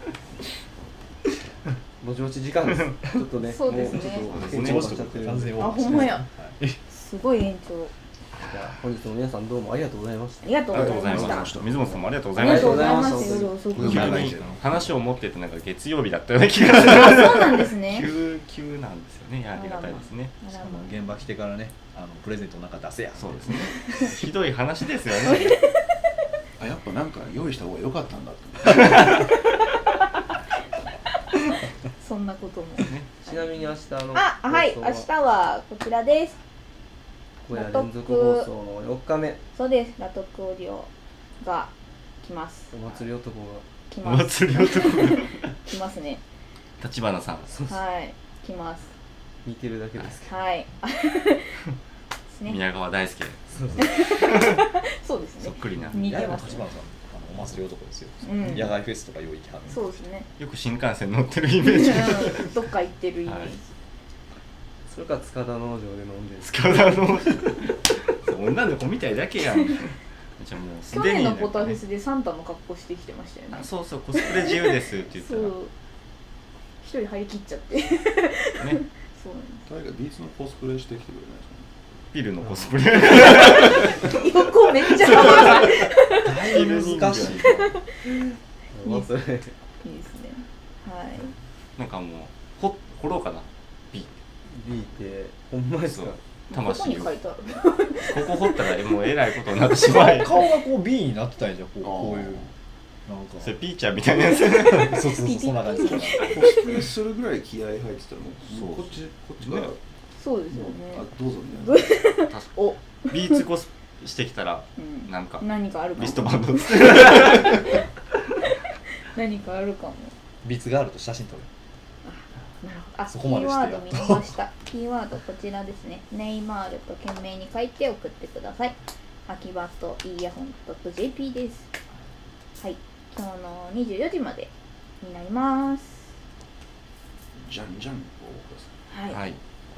ぼちぼち時間です。ちょっとねそうですねもうちょっとそうですね延長しちゃってるんで。 完全にあほんまやはいすごい延長。 じゃあ本日も皆さんどうもありがとうございましたあ。りがとうありがとうございございました。 ました。水本さんもありがとうごあざいました。 りがとうございまありがとうございますす。夜遅くうんに。 急あ、 に話を持っててなんか月曜日だったような気がする。 そうなんですね。 急急なんですよね。ありがたいですね。 あらしかもま現場来てからね、あのプレゼントなんか出せや。 そうですね。ひどい話ですよね。 あやっぱなんか用意した方が良かったんだってそんなこともちなみに明日のあはい明放送は日はこちらです。 これは連続放送のよっかめ。 そうです。ラトックオーディオが来ます。 お祭り男がお来ます祭り男来ますね。 立花さんはい来ます。 似てるだけですけど。 はいですね。 宮川大輔そうそう。 そうですねそっ。くりな似てますね。 立花さんあのお祭り男ですよ、 うん野外フェスとかよう行きはるそうですね。 よく新幹線乗ってるイメージうんどっか行ってるイメージ。 それか塚田農場で飲んでる。 塚田の女の子みたいだけやんじゃあもうす去でに年のポタフェスでサンタの格好してきてましたよねあ。そうそうコスプレ自由ですって言ったらそう。一人張り切っちゃって。 ねそうなんです。 誰かビーツのコスプレしてきてくれないですかねピルのコスプレ横めっちゃ可愛い。 だいぶ難しいまあそれいいですね。はい。 なんかもうほ掘ろうかな B B ってほんまですか。 そうここ魂をこに書いてある。 こ掘ったらもうえらいことになってしまい顔がこう B になってたんじゃんこうこういうなんかそれピーチャーみたいなやつそうそうそうそんな感じコスプレするぐらい気合入ってたらもうそうこっちこっちから、 ねそうですよあね。 どうぞみたいなお、 ビーツコスしてきたらうんなんか何かあるかも。 リストバンド何かあるかも。 ビーツがあると写真撮るなるほど。あ、キそこまでしてーワード見ました。キーワードこちらですね。ネイマールと懸命に書いて送ってください。秋葉とイヤホン .jp です。はい。今日のにじゅうよじまでになります。 じゃんじゃんはい。はい。 はい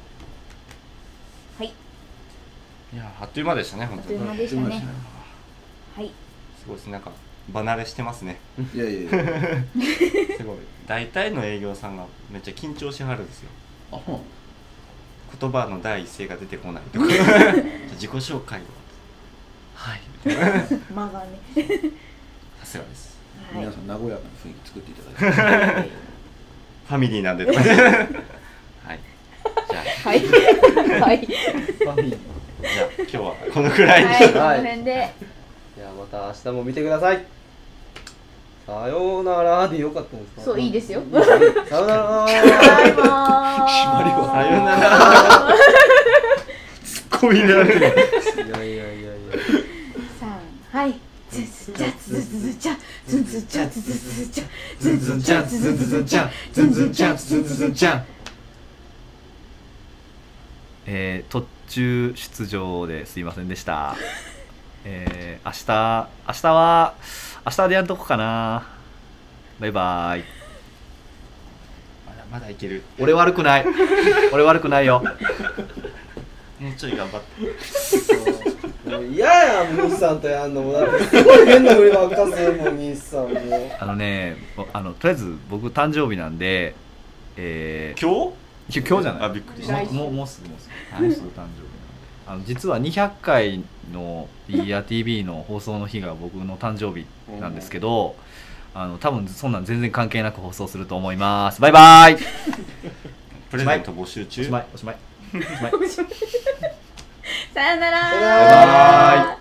いやあっという間でしたね本当にあっという間でしたね。はい。 すごいですなんか離れしてますねいやいやいやすごい大体の営業さんがめっちゃ緊張しはるんですよあほん言葉の第一声が出てこないとかじゃあ自己紹介をはい間がね。 さすがですはい皆。さん和やかな雰囲気作っていただいてはい。 ファミリーなんでとかはいじゃあはい。はい。 ファミリー。 じゃあ今日はこのくらいにはい。この辺で。 じゃあまた明日も見てください。さようならでよかったんですか。 そういいですよ。 さようなら。 バイバーイ。 締まりはさようならツッコミになるいやいやいやいや。 さんはい。ズズチャズズズチャズズチャズズズチャズズチャズズズチャズズチャズズズチャ。 えー、途中出場ですいませんでした。えー、明日明日は明日でやんとこかな。バイバイ。 まだまだいける俺悪くない。俺悪くないよ。 もうちょい頑張ってもう嫌やん兄さんとやんのもだってすごい変な振りばっかするもん兄さんも。 あのね、あのとりあえず僕誕生日なんで、えー、 今日今日じゃない。 あびっくりした来週もうもうすぐもうすぐもうすぐ誕生日なんで。あの実はにひゃっかいのイーアールティービー の放送の日が僕の誕生日なんですけど、あの多分そんなん全然関係なく放送すると思います。バイバイ。 プレゼント募集中おしまいおしまいおしまい。 さよなら。 さよならバイバイ。